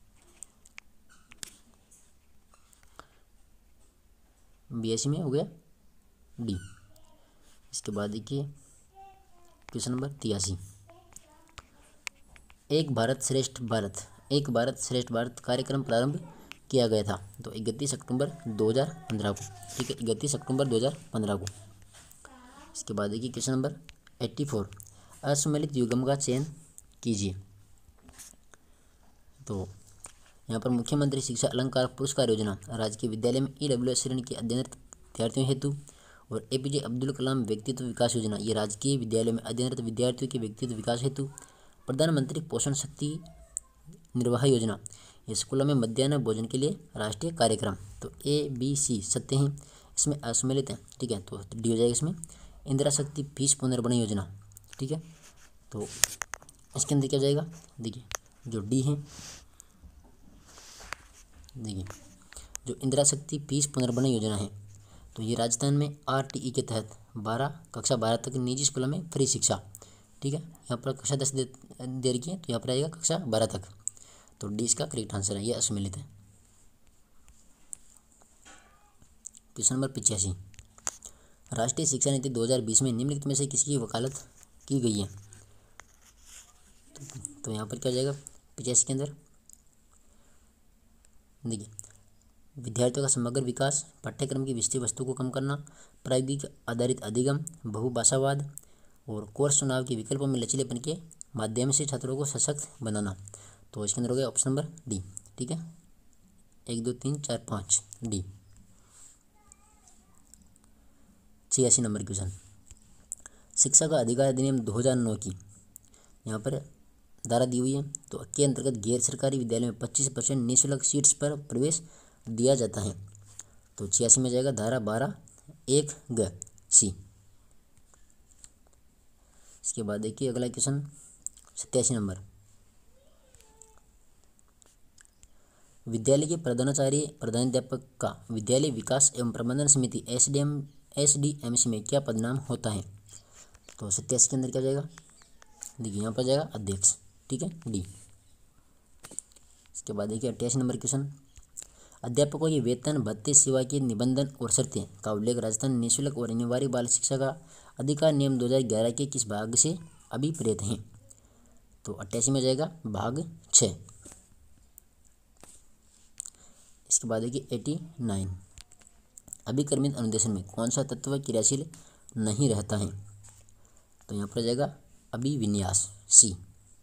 बयासी में हो गया डी। इसके बाद देखिए क्वेश्चन नंबर तिरासी, एक भारत श्रेष्ठ भारत एक भारत श्रेष्ठ भारत कार्यक्रम प्रारंभ किया गया था? तो इकतीस अक्टूबर दो हज़ार पंद्रह को, ठीक है, इकतीस अक्टूबर दो हज़ार पंद्रह को। इसके बाद देखिए क्वेश्चन नंबर चौरासी, असम्मिलित युग्म का चयन कीजिए। तो यहाँ पर मुख्यमंत्री शिक्षा अलंकार पुरस्कार योजना राजकीय विद्यालय में ई डब्ल्यू एस श्रेणी के अध्ययनरत विद्यार्थियों हेतु, और ए पी जे अब्दुल कलाम व्यक्तित्व विकास योजना ये राजकीय विद्यालय में अध्ययनरत विद्यार्थियों के व्यक्तित्व विकास हेतु, प्रधानमंत्री पोषण शक्ति निर्वाह योजना ये स्कूलों में मध्याह्न भोजन के लिए राष्ट्रीय कार्यक्रम। तो ए बी सी सत्य हैं, इसमें असम्मिलित है, ठीक है। तो डी हो जाएगा इसमें इंदिरा शक्ति फीस पुनर्भरण योजना, ठीक है। तो इसके अंदर क्या हो जाएगा? देखिए जो डी है, देखिए जो इंदिरा शक्ति फीस पुनर्भरण योजना है तो ये राजस्थान में आर टी ई के तहत बारह कक्षा बारह तक निजी स्कूलों में फ्री शिक्षा, ठीक है। यहाँ पर कक्षा दस दे दे रखी है तो यहाँ पर आएगा कक्षा बारह तक। तो डी इसका करेक्ट आंसर है, ये असम्मिलित है। क्वेश्चन नंबर पिचासी, राष्ट्रीय शिक्षा नीति दो हज़ार बीस में निम्नलिखित में से किसकी वकालत की गई है? तो, तो यहाँ पर क्या हो जाएगा पिचासी के अंदर? देखिए विद्यार्थियों का समग्र विकास, पाठ्यक्रम की विषय वस्तु को कम करना, प्रायोगिक आधारित अधिगम, बहुभाषावाद और कोर्स चुनाव के विकल्पों में लचीलेपन के माध्यम से छात्रों को सशक्त बनाना। तो इसके अंदर हो गया ऑप्शन नंबर डी, ठीक है। एक दो तीन चार पाँच, डी। छियासी नंबर क्वेश्चन, शिक्षा का अधिकार अधिनियम दो हज़ार नौ की यहाँ पर धारा दी हुई है तो के अंतर्गत गैर सरकारी विद्यालय में पच्चीस परसेंट निःशुल्क सीट्स पर प्रवेश दिया जाता है। तो छियासी में जाएगा धारा बारह एक ग सी। इसके बाद देखिए अगला क्वेश्चन सत्तासी नंबर, विद्यालय के प्रधानाचार्य प्रधानाध्यापक का विद्यालय विकास एवं प्रबंधन समिति S D M S D M C में क्या पदनाम होता है? तो सत्तासी के अंदर क्या जाएगा? देखिए यहाँ पर जाएगा अध्यक्ष, ठीक है, डी। इसके बाद देखिए अट्ठासी नंबर क्वेश्चन, अध्यापकों के वेतन भत्ते सेवा के निबंधन और शर्तें का उल्लेख राजस्थान निःशुल्क और अनिवार्य बाल शिक्षा का अधिकार नियम दो हज़ार ग्यारह के किस भाग से अभिप्रेत हैं? तो अट्ठासी में जाएगा भाग छः। इसके बाद देखिए एटी नाइन, अभिक्रमित अनुदेशन में कौन सा तत्व क्रियाशील नहीं रहता है? तो यहाँ पर जाएगा अभिविन्यास, C.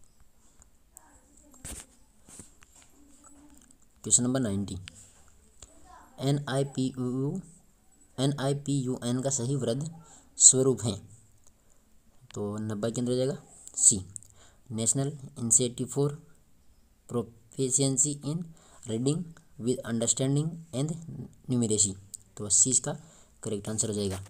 Question number ninety, N I P U N I P U N का सही वृद्ध स्वरूप है? तो नब्बे के अंदर जाएगा C, national initiative for proficiency in reading with understanding and numeracy. तो सी इसका करेक्ट आंसर हो जाएगा।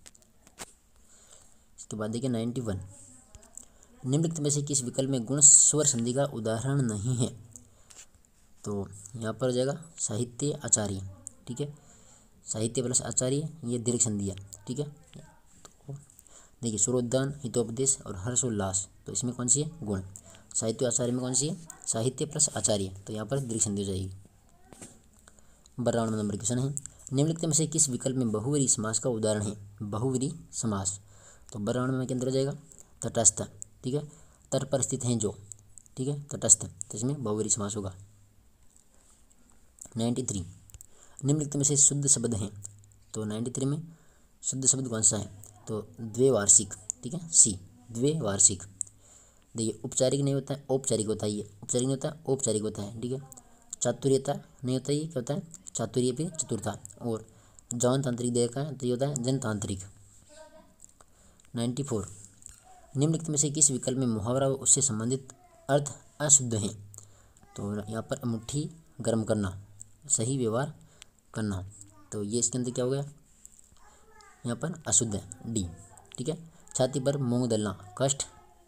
इसके बाद देखिए नाइन्टी वन, निम्नलिखित में से किस विकल्प में गुण स्वर संधि का उदाहरण नहीं है? तो यहाँ पर हो जाएगा साहित्य आचार्य, ठीक है, साहित्य प्लस आचार्य ये दीर्घ संधि है, ठीक है। तो देखिए सुरोद्यान, हितोपदेश और हर्षोल्लास, तो इसमें कौन सी है? गुण। साहित्य आचार्य में कौन सी है? साहित्य प्लस आचार्य, तो यहाँ पर दीर्घ संधि हो जाएगी। बारह नंबर क्वेश्चन है, निम्नलिखित में से किस विकल्प में बहुव्रीहि समास का उदाहरण है? बहुव्रीहि समास, तो बारह में के अंदर हो जाएगा तटस्थ, ठीक है, तट पर स्थित हैं जो, ठीक है, तटस्थ, तो इसमें बहुव्रीहि समास होगा। नाइन्टी थ्री, निम्नलिखित में से शुद्ध शब्द हैं? तो नाइन्टी थ्री में शुद्ध शब्द कौन सा है? तो द्विवार्षिक, ठीक है, सी, द्विवार्षिक। देखिए उपचारिक नहीं होता है, औपचारिक होता है, ये उपचारिक नहीं होता है, औपचारिक होता है, ठीक है। चातुर्यता नहीं होता, ये क्या होता है? चातुर्य पे चतुरता। और जौन तांत्रिक देखा है तो ये होता है जनतांत्रिक। नाइन्टी फोर, निम्नलिखित में से किस विकल्प में मुहावरा व उससे संबंधित अर्थ अशुद्ध हैं? तो यहाँ पर मुट्ठी गर्म करना, सही व्यवहार करना, तो ये इसके अंदर क्या हो गया? यहाँ पर अशुद्ध है, डी, ठीक है। छाती पर मूंग दलना, कष्ट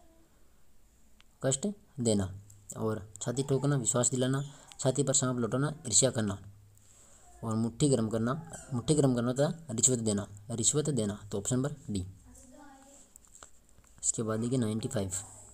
कष्ट देना, और छाती ठोकना विश्वास दिलाना, छाती पर सांप लौटाना ईर्ष्या करना, और मुट्ठी गर्म करना, मुट्ठी गर्म करना होता है रिश्वत देना, रिश्वत देना, तो ऑप्शन नंबर डी। इसके बाद देखिए नाइन्टी फाइव,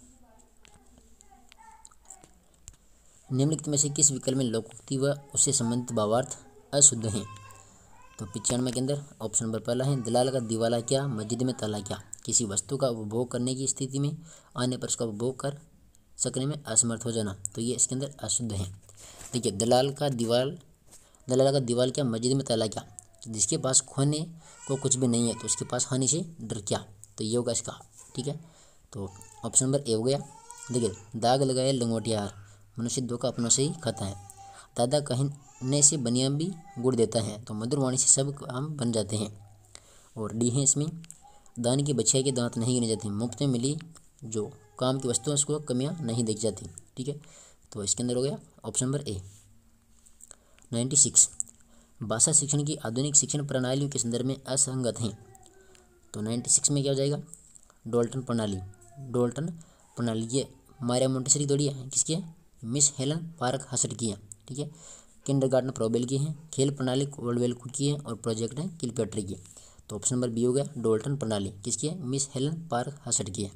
निम्नलिखित में से किस विकल्प में लोकोक्ति व उससे संबंधित भावार्थ अशुद्ध हैं? तो पिचानवे के अंदर ऑप्शन नंबर पहला है, दलाल का दिवाला क्या, मस्जिद में ताला क्या। किसी वस्तु का उपभोग करने की स्थिति में आने पर उसका उपभोग कर सकने में असमर्थ हो जाना, तो ये इसके अंदर अशुद्ध है। देखिए दलाल का दीवाल दलाल का दीवाल क्या, मस्जिद में ताला क्या, तो जिसके पास खोने को कुछ भी नहीं है तो उसके पास हानि से डर क्या, तो ये होगा इसका, ठीक है। तो ऑप्शन नंबर ए हो गया। देखिए दाग लगाए लंगोटियार, मनुष्य धोखा अपनों से ही खाता है। दादा कहने से बनिया भी गुड़ देता है, तो मधुर वाणी से सब काम बन जाते हैं। और डी है इसमें, दान की बछिया के दांत नहीं गिने जाते, मुफ्त में मिली जो काम की वस्तु है उसको कमियां नहीं देखी जाती, ठीक है। तो इसके अंदर हो गया option number A. Ninety six, भाषा शिक्षण की आधुनिक शिक्षण प्रणालियों के संदर्भ में असंगत हैं। तो नाइन्टी सिक्स में क्या हो जाएगा? डोल्टन प्रणाली, डोल्टन प्रणाली ये मारिया मोंटेसरी थोड़ी है, किसकी है? मिस हेलन पार्क हसट की है, ठीक है। किंडरगार्टन प्रोबेल की है, खेल प्रणाली कोल्डवेल की है, और प्रोजेक्ट है किलपेट्री की। तो ऑप्शन नंबर बी हो गया, डोल्टन प्रणाली किसकी है? मिस हेलन पार्क हसट की है।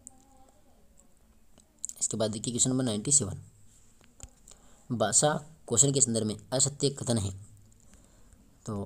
इसके बाद देखिए क्वेश्चन नंबर नाइन्टी सेवन, भाषा कौशल के संदर्भ में असत्य कथन है। तो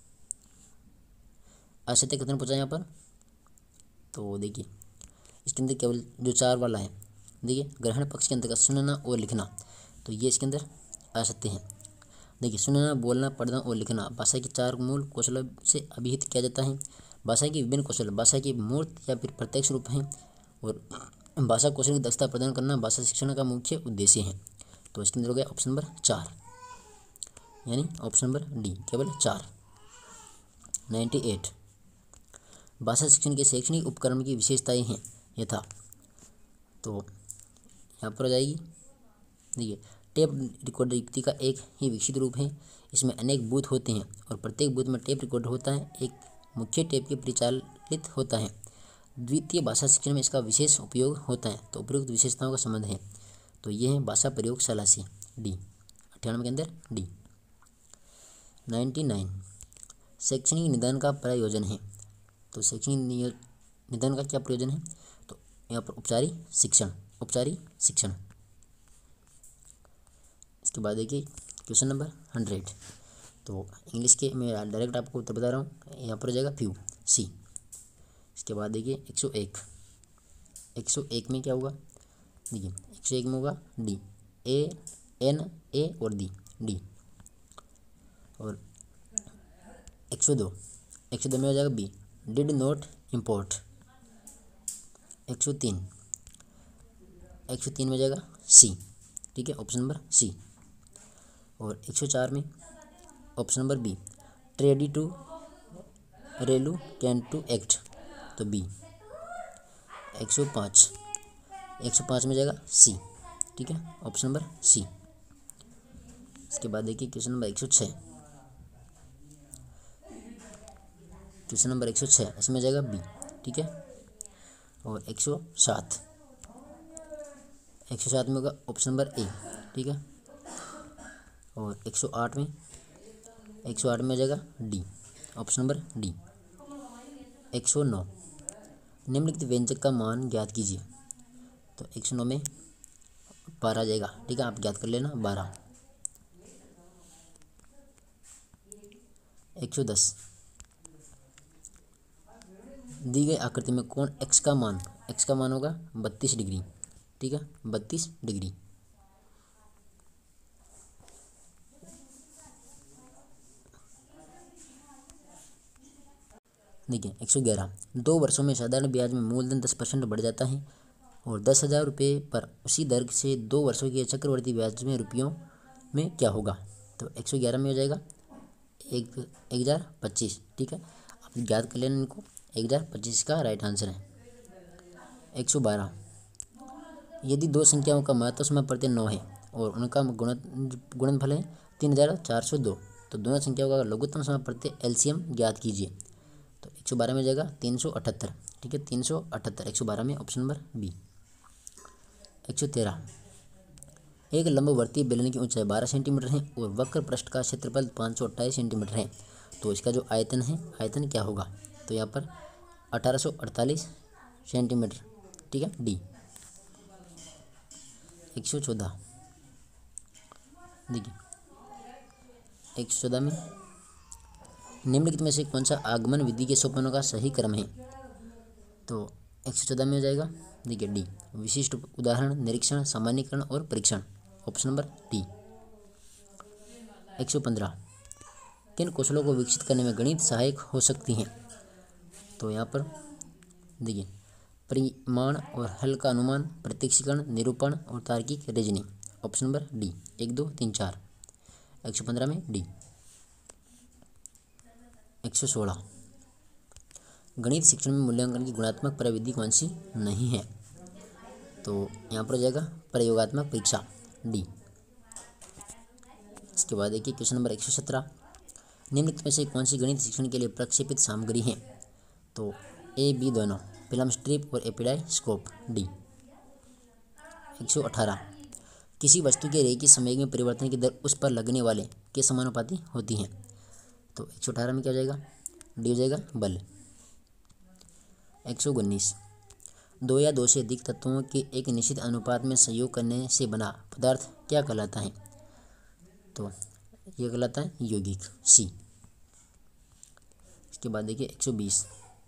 असत्य कथन पूछा यहाँ पर, तो देखिए इसके अंदर केवल जो चार वाला है, देखिए ग्रहण पक्ष के अंतर्गत सुनना और लिखना, तो ये इसके अंदर असत्य है। देखिए सुनना, बोलना, पढ़ना और लिखना भाषा के चार मूल कौशलों से अभिहित किया जाता है। भाषा के विभिन्न कौशल भाषा के मूर्त या फिर प्रत्यक्ष रूप हैं, और भाषा कौशल की दक्षता प्रदान करना भाषा शिक्षण का मुख्य उद्देश्य है। तो इसके अंदर हो गया ऑप्शन नंबर चार, यानी ऑप्शन नंबर डी, केवल चार। नाइन्टी एट, भाषा शिक्षण के शैक्षणिक उपकरण की विशेषताएं हैं यथा। तो यहाँ पर हो जाएगी, देखिए टेप रिकॉर्डर युक्ति का एक ही विकसित रूप है। इसमें अनेक बूथ होते हैं और प्रत्येक बूथ में टेप रिकॉर्डर होता है, एक मुख्य टेप के परिचालित होता है। द्वितीय भाषा शिक्षण में इसका विशेष उपयोग होता है। तो उपयुक्त विशेषताओं का संबंध है, तो ये है भाषा प्रयोगशाला से, डी, अट्ठानवे के अंदर डी। नाइन्टी नाइन, शैक्षणिक निदान का प्रयोजन है। तो शैक्षणिक निदान का क्या प्रयोजन है? तो यहाँ पर उपचारिक शिक्षण, उपचारिक शिक्षण। इसके बाद देखिए क्वेश्चन नंबर हंड्रेड, तो इंग्लिश के मैं डायरेक्ट आपको उत्तर बता रहा हूँ, यहाँ पर हो जाएगा फ्यू, सी। इसके बाद देखिए एक सौ एक, एक सौ एक में क्या होगा, देखिए एक सौ एक में होगा डी, ए एन ए और डी, डी। और एक सौ दो, एक सौ दो में हो जाएगा बी, डिड नॉट इम्पोर्ट। एक सौ तीन, एक सौ तीन में हो जाएगा सी, ठीक है, ऑप्शन नंबर सी। और एक सौ चार में ऑप्शन नंबर बी, ट्रेडी टू रेलू कैन टू एक्ट, तो बी। एक सौ पाँच, एक सौ पाँच में जाएगा सी, ठीक है, ऑप्शन नंबर सी। इसके बाद देखिए क्वेश्चन नंबर एक सौ छः, क्वेश्चन नंबर एक सौ छः, इसमें जाएगा बी, ठीक है। और एक सौ सात, एक सौ सात में होगा ऑप्शन नंबर ए, ठीक है। और एक सौ आठ में, एक सौ आठ में जाएगा डी, ऑप्शन नंबर डी। एक सौ नौ, निम्नलिखित व्यंजक का मान ज्ञात कीजिए, तो एक सौ नौ में बारह आ जाएगा, ठीक है, आप ज्ञात कर लेना बारह। एक सौ दस, दी गई आकृति में कोण एक्स का मान, एक्स का मान होगा बत्तीस डिग्री, ठीक है, बत्तीस डिग्री। देखिए एक सौ ग्यारह, दो वर्षों में साधारण ब्याज में मूलधन दस परसेंट बढ़ जाता है और दस हज़ार रुपये पर उसी दर से दो वर्षों के चक्रवर्ती ब्याज में रुपयों में क्या होगा, तो एक सौ ग्यारह में हो जाएगा एक एक हज़ार पच्चीस, ठीक है, आप याद कर लेना इनको, एक हज़ार पच्चीस का राइट आंसर है। एक सौ बारह, यदि दो संख्याओं का महत्तम समय प्रत्यय नौ है और उनका गुण गुणनफल है तीन हज़ार चार सौ दो, तो दोनों संख्याओं का लघुत्तम समय प्रत्यय एलसीएम ज्ञात कीजिए, तो एक सौ बारह में जाएगा तीन सौ अठहत्तर, ठीक है, तीन सौ अठहत्तर, एक सौ बारह में ऑप्शन नंबर बी। एक सौ तेरह, एक लंबवर्तीय बेलन की ऊंचाई बारह सेंटीमीटर है और वक्र पृष्ठ का क्षेत्रफल पाँच सौ अट्ठाईस सेंटीमीटर है, तो इसका जो आयतन है, आयतन क्या होगा, तो यहाँ पर अठारह सौ अड़तालीस सेंटीमीटर, ठीक है, डी। एक सौ चौदह, देखिए एक सौ चौदह में निम्नलिखित में से कौन सा आगमन विधि के सोपानों का सही क्रम है, तो एक सौ चौदह में हो जाएगा, देखिए डी, विशिष्ट उदाहरण, निरीक्षण, सामान्यीकरण और परीक्षण, ऑप्शन नंबर डी। एक सौ पंद्रह, किन कौशलों को विकसित करने में गणित सहायक हो सकती हैं, तो यहाँ पर देखिए परिमाण और हल का अनुमान, प्रत्यक्षीकरण, निरूपण और तार्किक रीजनिंग, ऑप्शन नंबर डी, एक दो तीन चार, एक सौ पंद्रह में डी। एक सौ सोलह, गणित शिक्षण में मूल्यांकन की गुणात्मक प्रविधि कौन सी नहीं है, तो यहाँ पर हो जाएगा प्रयोगात्मक परीक्षा, डी। इसके बाद देखिए क्वेश्चन नंबर एक सौ सत्रह, निम्नलिखित में से कौन सी गणित शिक्षण के लिए प्रक्षेपित सामग्री है, तो ए बी दोनों, फिल्म स्ट्रिप और एपिडाइस्कोप, डी। एक सौ अठारह, किसी वस्तु के रेखीय संवेग में परिवर्तन की दर उस पर लगने वाले के समानुपाती होती है, तो एक सौ अठारह में क्या हो जाएगा, डी हो जाएगा बल। एक सौ उन्नीस, दो या दो से अधिक तत्वों के एक निश्चित अनुपात में संयोग करने से बना पदार्थ क्या कहलाता है, तो यह कहलाता है यौगिक, सी। इसके बाद देखिए एक सौ बीस,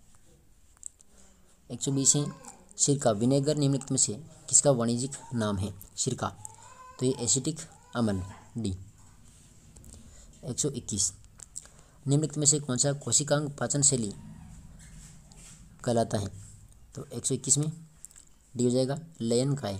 एक सौ बीस है सिरका विनेगर निम्नलिखित में से किसका वाणिज्यिक नाम है, सिरका, तो ये एसिटिक अम्ल, डी। एक सौ इक्कीस, निम्नलिखित में से कौन सा कोशिकांग पाचन शैली कहलाता है, तो एक सौ इक्कीस में डी हो जाएगा लयन काय।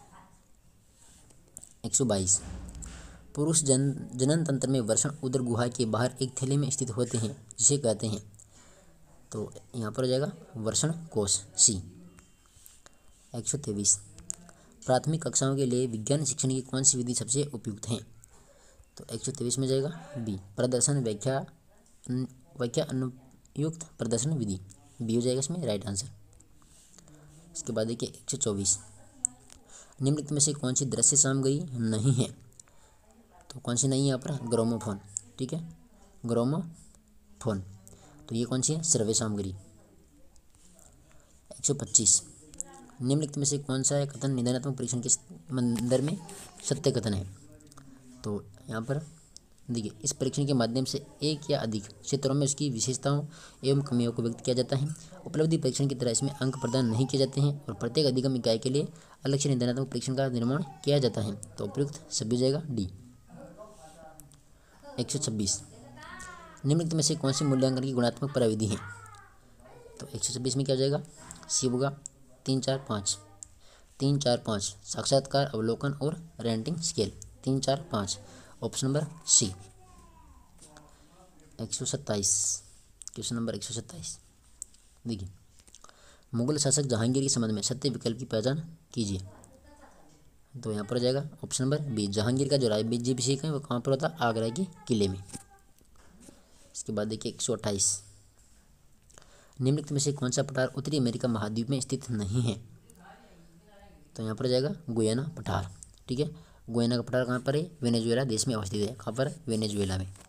एक सौ बाईस, पुरुष जन जनन तंत्र में वृषण उदर गुहा के बाहर एक थैले में स्थित होते हैं जिसे कहते हैं, तो यहाँ पर हो जाएगा वृषण कोश, सी। एक सौ तेईस, प्राथमिक कक्षाओं के लिए विज्ञान शिक्षण की कौन सी विधि सबसे उपयुक्त है, तो एक सौ तेईस में जाएगा बी, प्रदर्शन व्याख्या व्याख्या अनुयुक्त प्रदर्शन विधि, बी हो जाएगा इसमें राइट आंसर। इसके बाद देखिए एक सौ चौबीस, निम्नलिखित में से कौन सी दृश्य सामग्री नहीं है, तो कौन सी नहीं है यहाँ पर, ग्रामोफोन, ठीक है, ग्रामोफोन, तो ये कौन सी है, श्रव्य सामग्री। एक सौ पच्चीस, निम्नलिखित में से कौन सा कथन निदानात्मक परीक्षण के संदर्भ में सत्य कथन है, तो यहाँ पर देखिए, इस परीक्षण के माध्यम से एक या अधिक क्षेत्रों में उसकी विशेषताओं एवं कमियों को व्यक्त किया जाता है। उपलब्धि परीक्षण की तरह इसमें अंक प्रदान नहीं किए जाते हैं और प्रत्येक अधिगम इकाई के लिए अलग से निर्धारणात्मक परीक्षण का निर्माण किया जाता है। तो उपयुक्त सभी हो जाएगा डी। एक सौ छब्बीस निम्नलिखित में से कौन सी मूल्यांकन की गुणात्मक प्रविधि है? तो एक सौ छब्बीस में क्या हो जाएगा? सी होगा तीन चार पाँच तीन चार पाँच साक्षात्कार, अवलोकन और रेटिंग स्केल। तीन चार पाँच ऑप्शन नंबर सी। एक सौ सत्ताईस क्वेश्चन नंबर एक सौ सत्ताईस देखिए, मुगल शासक जहांगीर के संबंध में सत्य विकल्प की पहचान कीजिए। तो यहाँ पर हो जाएगा ऑप्शन नंबर बी। जहांगीर का जो राज्याभिषेक है वो कहाँ पर होता? आगरा के किले में। इसके बाद देखिए एक सौ अट्ठाईस निम्नलिखित में से कौन सा पठार उत्तरी अमेरिका महाद्वीप में स्थित नहीं है? तो यहाँ पर हो जाएगा गुयाना पठार। ठीक है, गुयाना का पठार कहाँ पर है? वेनेजुएला देश में अवस्थित है। कहाँ पर? वेनेजुएला में।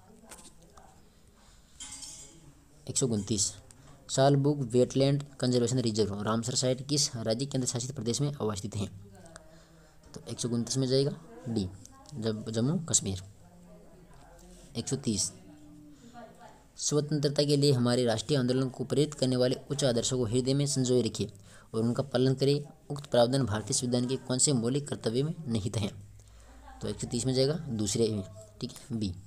एक सौ उनतीस सालबुग wetland conservation reserve Ramsar site किस राज्य केंद्र शासित प्रदेश में अवस्थित है? तो एक सौ उनतीस में जाएगा डी, जब जम्मू कश्मीर। एक सौ तीस स्वतंत्रता के लिए हमारे राष्ट्रीय आंदोलन को प्रेरित करने वाले उच्च आदर्शों को हृदय में संजोए रखिए और उनका पालन करें। उक्त प्रावधान भारतीय संविधान के कौन से मौलिक कर्तव्य में निहित हैं? तो एक सौ तीस में जाएगा दूसरे में। ठीक है, बी।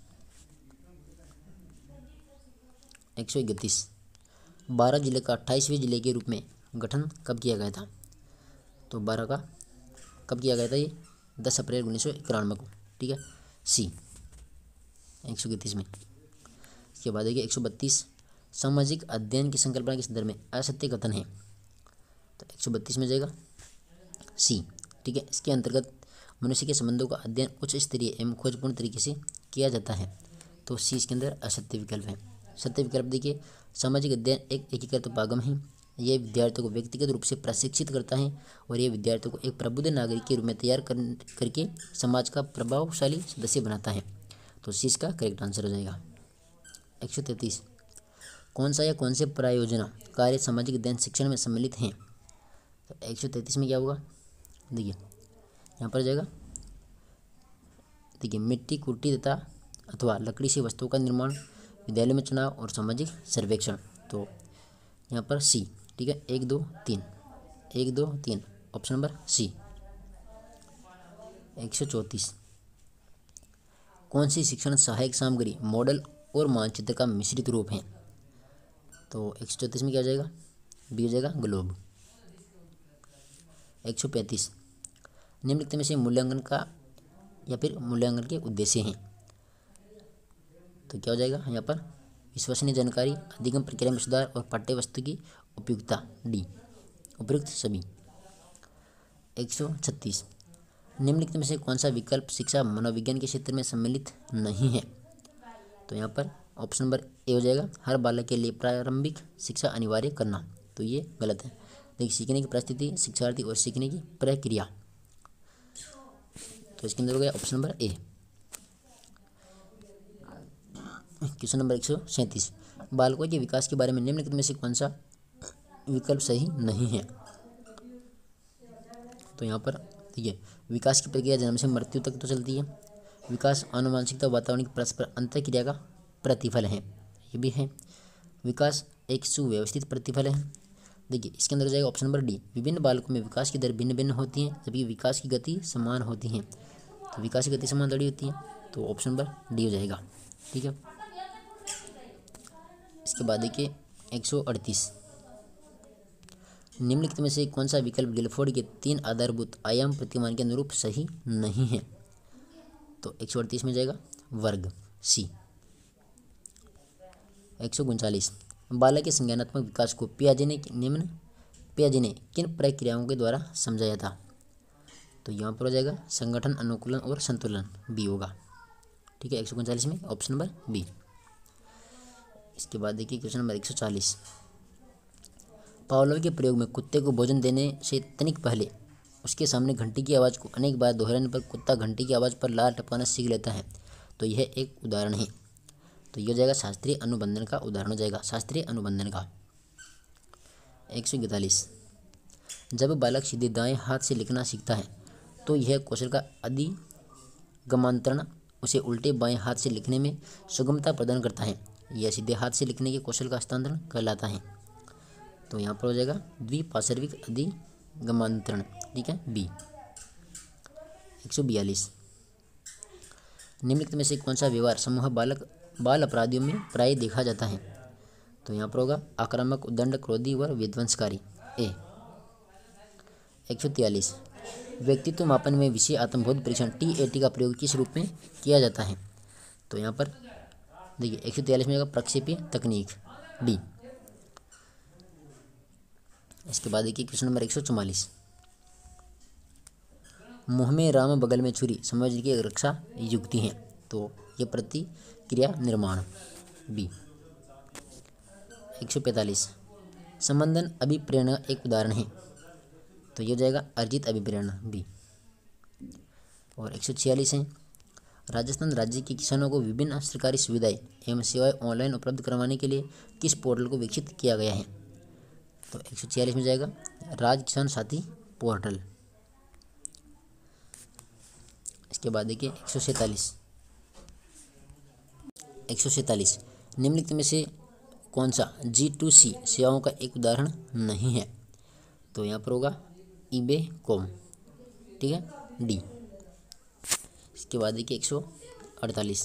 एक सौ इकतीस बारह जिले का अट्ठाईसवें जिले के रूप में गठन कब किया गया था? तो बारह का कब किया गया था? ये दस अप्रैल उन्नीस सौ इक्यानवे को। ठीक है, सी एक सौ इकतीस में। इसके बाद देखिए एक सौ बत्तीस सामाजिक अध्ययन की संकल्पना के संदर्भ में असत्य कथन है। तो एक सौ बत्तीस में जाएगा सी। ठीक है, इसके अंतर्गत मनुष्य के संबंधों का अध्ययन उच्च स्तरीय एवं खोजपूर्ण तरीके से किया जाता है। तो सी इसके अंदर असत्य विकल्प है। सत्य विकल्प देखिए, सामाजिक अध्ययन एक एकीकृत उपागम है। यह विद्यार्थियों को व्यक्तिगत रूप से प्रशिक्षित करता है और यह विद्यार्थियों को एक प्रबुद्ध नागरिक के रूप में तैयार कर करके समाज का प्रभावशाली सदस्य बनाता है। तो सी इसका करेक्ट आंसर हो जाएगा। एक सौ तैंतीस कौन सा या कौन से प्रायोजना कार्य सामाजिक अध्ययन शिक्षण में सम्मिलित हैं? तो एक सौ तैंतीस में क्या होगा? देखिए यहाँ पर जाएगा, देखिए मिट्टी कुट्टी तथा अथवा लकड़ी से वस्तुओं का निर्माण, विद्यालय में चुनाव और सामाजिक सर्वेक्षण। तो यहाँ पर सी। ठीक है, एक दो तीन एक दो तीन ऑप्शन नंबर सी। एक सौ चौंतीस कौन सी शिक्षण सहायक सामग्री मॉडल और मानचित्र का मिश्रित रूप है? तो एक सौ चौंतीस में क्या हो जाएगा? बी हो जाएगा ग्लोब। एक सौ पैंतीस निम्नलिखित में से मूल्यांकन का या फिर मूल्यांकन के उद्देश्य हैं। तो क्या हो जाएगा यहाँ पर? विश्वसनीय जानकारी, अधिगम प्रक्रिया में सुधार और पाठ्य वस्तु की उपयुक्ता। डी उपयुक्त सभी। एक सौ छत्तीस निम्नलिखित में से कौन सा विकल्प शिक्षा मनोविज्ञान के क्षेत्र में सम्मिलित नहीं है? तो यहाँ पर ऑप्शन नंबर ए हो जाएगा, हर बालक के लिए प्रारंभिक शिक्षा अनिवार्य करना। तो ये गलत है। देखिए, सीखने की परिस्थिति, शिक्षार्थी और सीखने की प्रक्रिया। तो इसके अंदर हो गया option number A. Question number एक सौ सैंतीस बालकों के विकास के बारे में निम्नलिखित में से कौन सा विकल्प सही नहीं है? तो यहाँ पर देखिए, विकास की प्रक्रिया जन्म से मृत्यु तक तो चलती है। विकास आनुवंशिकता वातावरण की परस्पर अंतःक्रिया का प्रतिफल है, ये भी है। विकास एक सुव्यवस्थित प्रतिफल है। देखिए, इसके अंदर जाएगा ऑप्शन नंबर डी, विभिन्न बालकों में विकास की दर भिन्न भिन्न होती है जबकि विकास की गति समान होती है। तो विकास की गति समान थोड़ी होती है, तो ऑप्शन नंबर डी हो जाएगा। ठीक है, इसके बाद देखिए एक सौ अड़तीस निम्नलिखित में से कौन सा विकल्प गिलफोर्ड के तीन आधारभूत आयाम प्रतिमान के अनुरूप सही नहीं है? तो एक सौ अड़तीस में जाएगा वर्ग, सी। एक सौ उनचालीस बालक के संज्ञानात्मक विकास को पियाजे ने निम्न पियाजे ने किन प्रक्रियाओं के द्वारा समझाया था? तो यहाँ पर हो जाएगा संगठन, अनुकूलन और संतुलन। बी होगा। ठीक है, एक सौ उनचालीस में ऑप्शन नंबर बी। इसके बाद देखिए क्वेश्चन नंबर एक सौ चालीस पावलोव के प्रयोग में कुत्ते को भोजन देने से तनिक पहले उसके सामने घंटी की आवाज़ को अनेक बार दोहराने पर कुत्ता घंटी की आवाज़ पर लार टपकाना सीख लेता है। तो यह एक उदाहरण है। तो यह हो जाएगा शास्त्रीय अनुबंधन का उदाहरण हो जाएगा, शास्त्रीय अनुबंधन का। एक सौ इकतालीस जब बालक सीधे दाएं हाथ से लिखना सीखता है तो यह कौशल का अधिगमांतरण उसे उल्टे बाएं हाथ से लिखने में सुगमता प्रदान करता है। यह सीधे हाथ से लिखने के कौशल का हस्तांतरण कहलाता है। तो यहाँ पर हो जाएगा द्विपार्श्विक अधिगमांतरण, ठीक है, बी। एक सौ बयालीस, निम्नलिखित में से कौन सा व्यवहार समूह बालक बाल अपराधियों में प्राय देखा जाता है? तो यहाँ पर होगा आक्रामक, उद्दंड, क्रोधी व विध्वंसकारी, ए। एक सौ तैंतालीस, व्यक्तित्व मापन में विषय आत्मबोध परीक्षण टी ए टी का प्रयोग किस रूप में किया जाता है? तो यहाँ पर देखिए एक सौ तैंतालीस में होगा प्रक्षेपीय तकनीक, डी। इसके बाद देखिए क्वेश्चन नंबर एक सौ चौवालीस, मुँह में राम बगल में छुरी समाज की रक्षा युक्ति है। तो ये प्रतिक्रिया निर्माण, बी। एक सौ पैंतालीस, संबंधन अभिप्रेरणा एक उदाहरण है। तो ये हो जाएगा अर्जित अभिप्रेरणा, बी। और एक सौ छियालीस है, राजस्थान राज्य के किसानों को विभिन्न सरकारी सुविधाएं एवं सेवाएं ऑनलाइन उपलब्ध करवाने के लिए किस पोर्टल को विकसित किया गया है? तो एक सौ छियालीस में जाएगा राज किसान साथी पोर्टल। इसके बाद देखिए एक सौ सैंतालीस, एक सौ सैंतालीस, निम्नलिखित में से कौन सा जी टू सी सेवाओं का एक उदाहरण नहीं है? तो यहाँ पर होगा ईबे कॉम, ठीक है, डी। इसके बाद देखिए एक सौ अड़तालीस,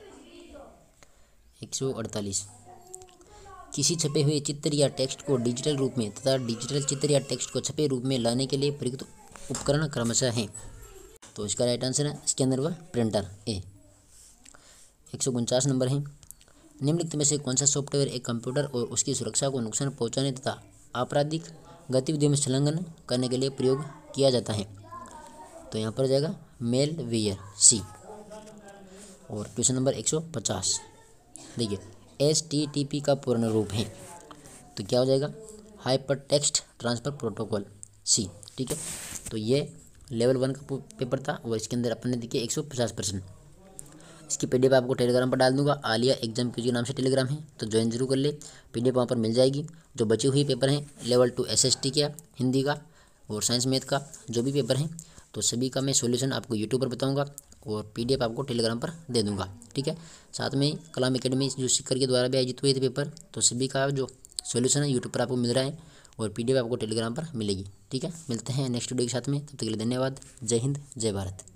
एक सौ अड़तालीस, किसी छपे हुए चित्र या टेक्स्ट को डिजिटल रूप में तथा डिजिटल चित्र या टेक्स्ट को छपे रूप में लाने के लिए प्रयुक्त उपकरण क्रमशः हैं। तो इसका राइट आंसर है स्कैनर व प्रिंटर, ए। एक सौ उनचास नंबर है, निम्नलिखित में से कौन सा सॉफ्टवेयर एक कंप्यूटर और उसकी सुरक्षा को नुकसान पहुंचाने तथा आपराधिक गतिविधियों में संलग्न करने के लिए प्रयोग किया जाता है? तो यहाँ पर जाएगा मेलवेयर, सी। और क्वेश्चन नंबर एक सौ पचास, देखिए एच टी टी पी का पूर्ण रूप है। तो क्या हो जाएगा hyper text transfer protocol, C, ठीक है। तो ये लेवल वन का पेपर था और इसके अंदर अपन ने देखिए एक सौ पचास परसेंट। इसकी पीडीएफ आपको टेलीग्राम पर डाल दूंगा, आलिया एग्जाम क्यूजी नाम से टेलीग्राम है, तो ज्वाइन जरूर कर ले। पीडीएफ वहाँ पर मिल जाएगी। जो बची हुई पेपर हैं लेवल टू एसएसटी का, हिंदी का और साइंस मैथ का जो भी पेपर हैं, तो सभी का मैं सॉल्यूशन आपको यूट्यूब पर बताऊंगा और पीडीएफ आपको टेलीग्राम पर दे दूंगा, ठीक है। साथ में कलाम एकेडमी जो सिक्कर के द्वारा भी आयोजित हुए थे पेपर, तो सभी का जो सॉल्यूशन है यूट्यूब पर आपको मिल रहा है और पीडीएफ आपको टेलीग्राम पर मिलेगी, ठीक है। मिलते हैं नेक्स्ट वीडियो के साथ में, तब तक के लिए धन्यवाद। जय हिंद, जय भारत।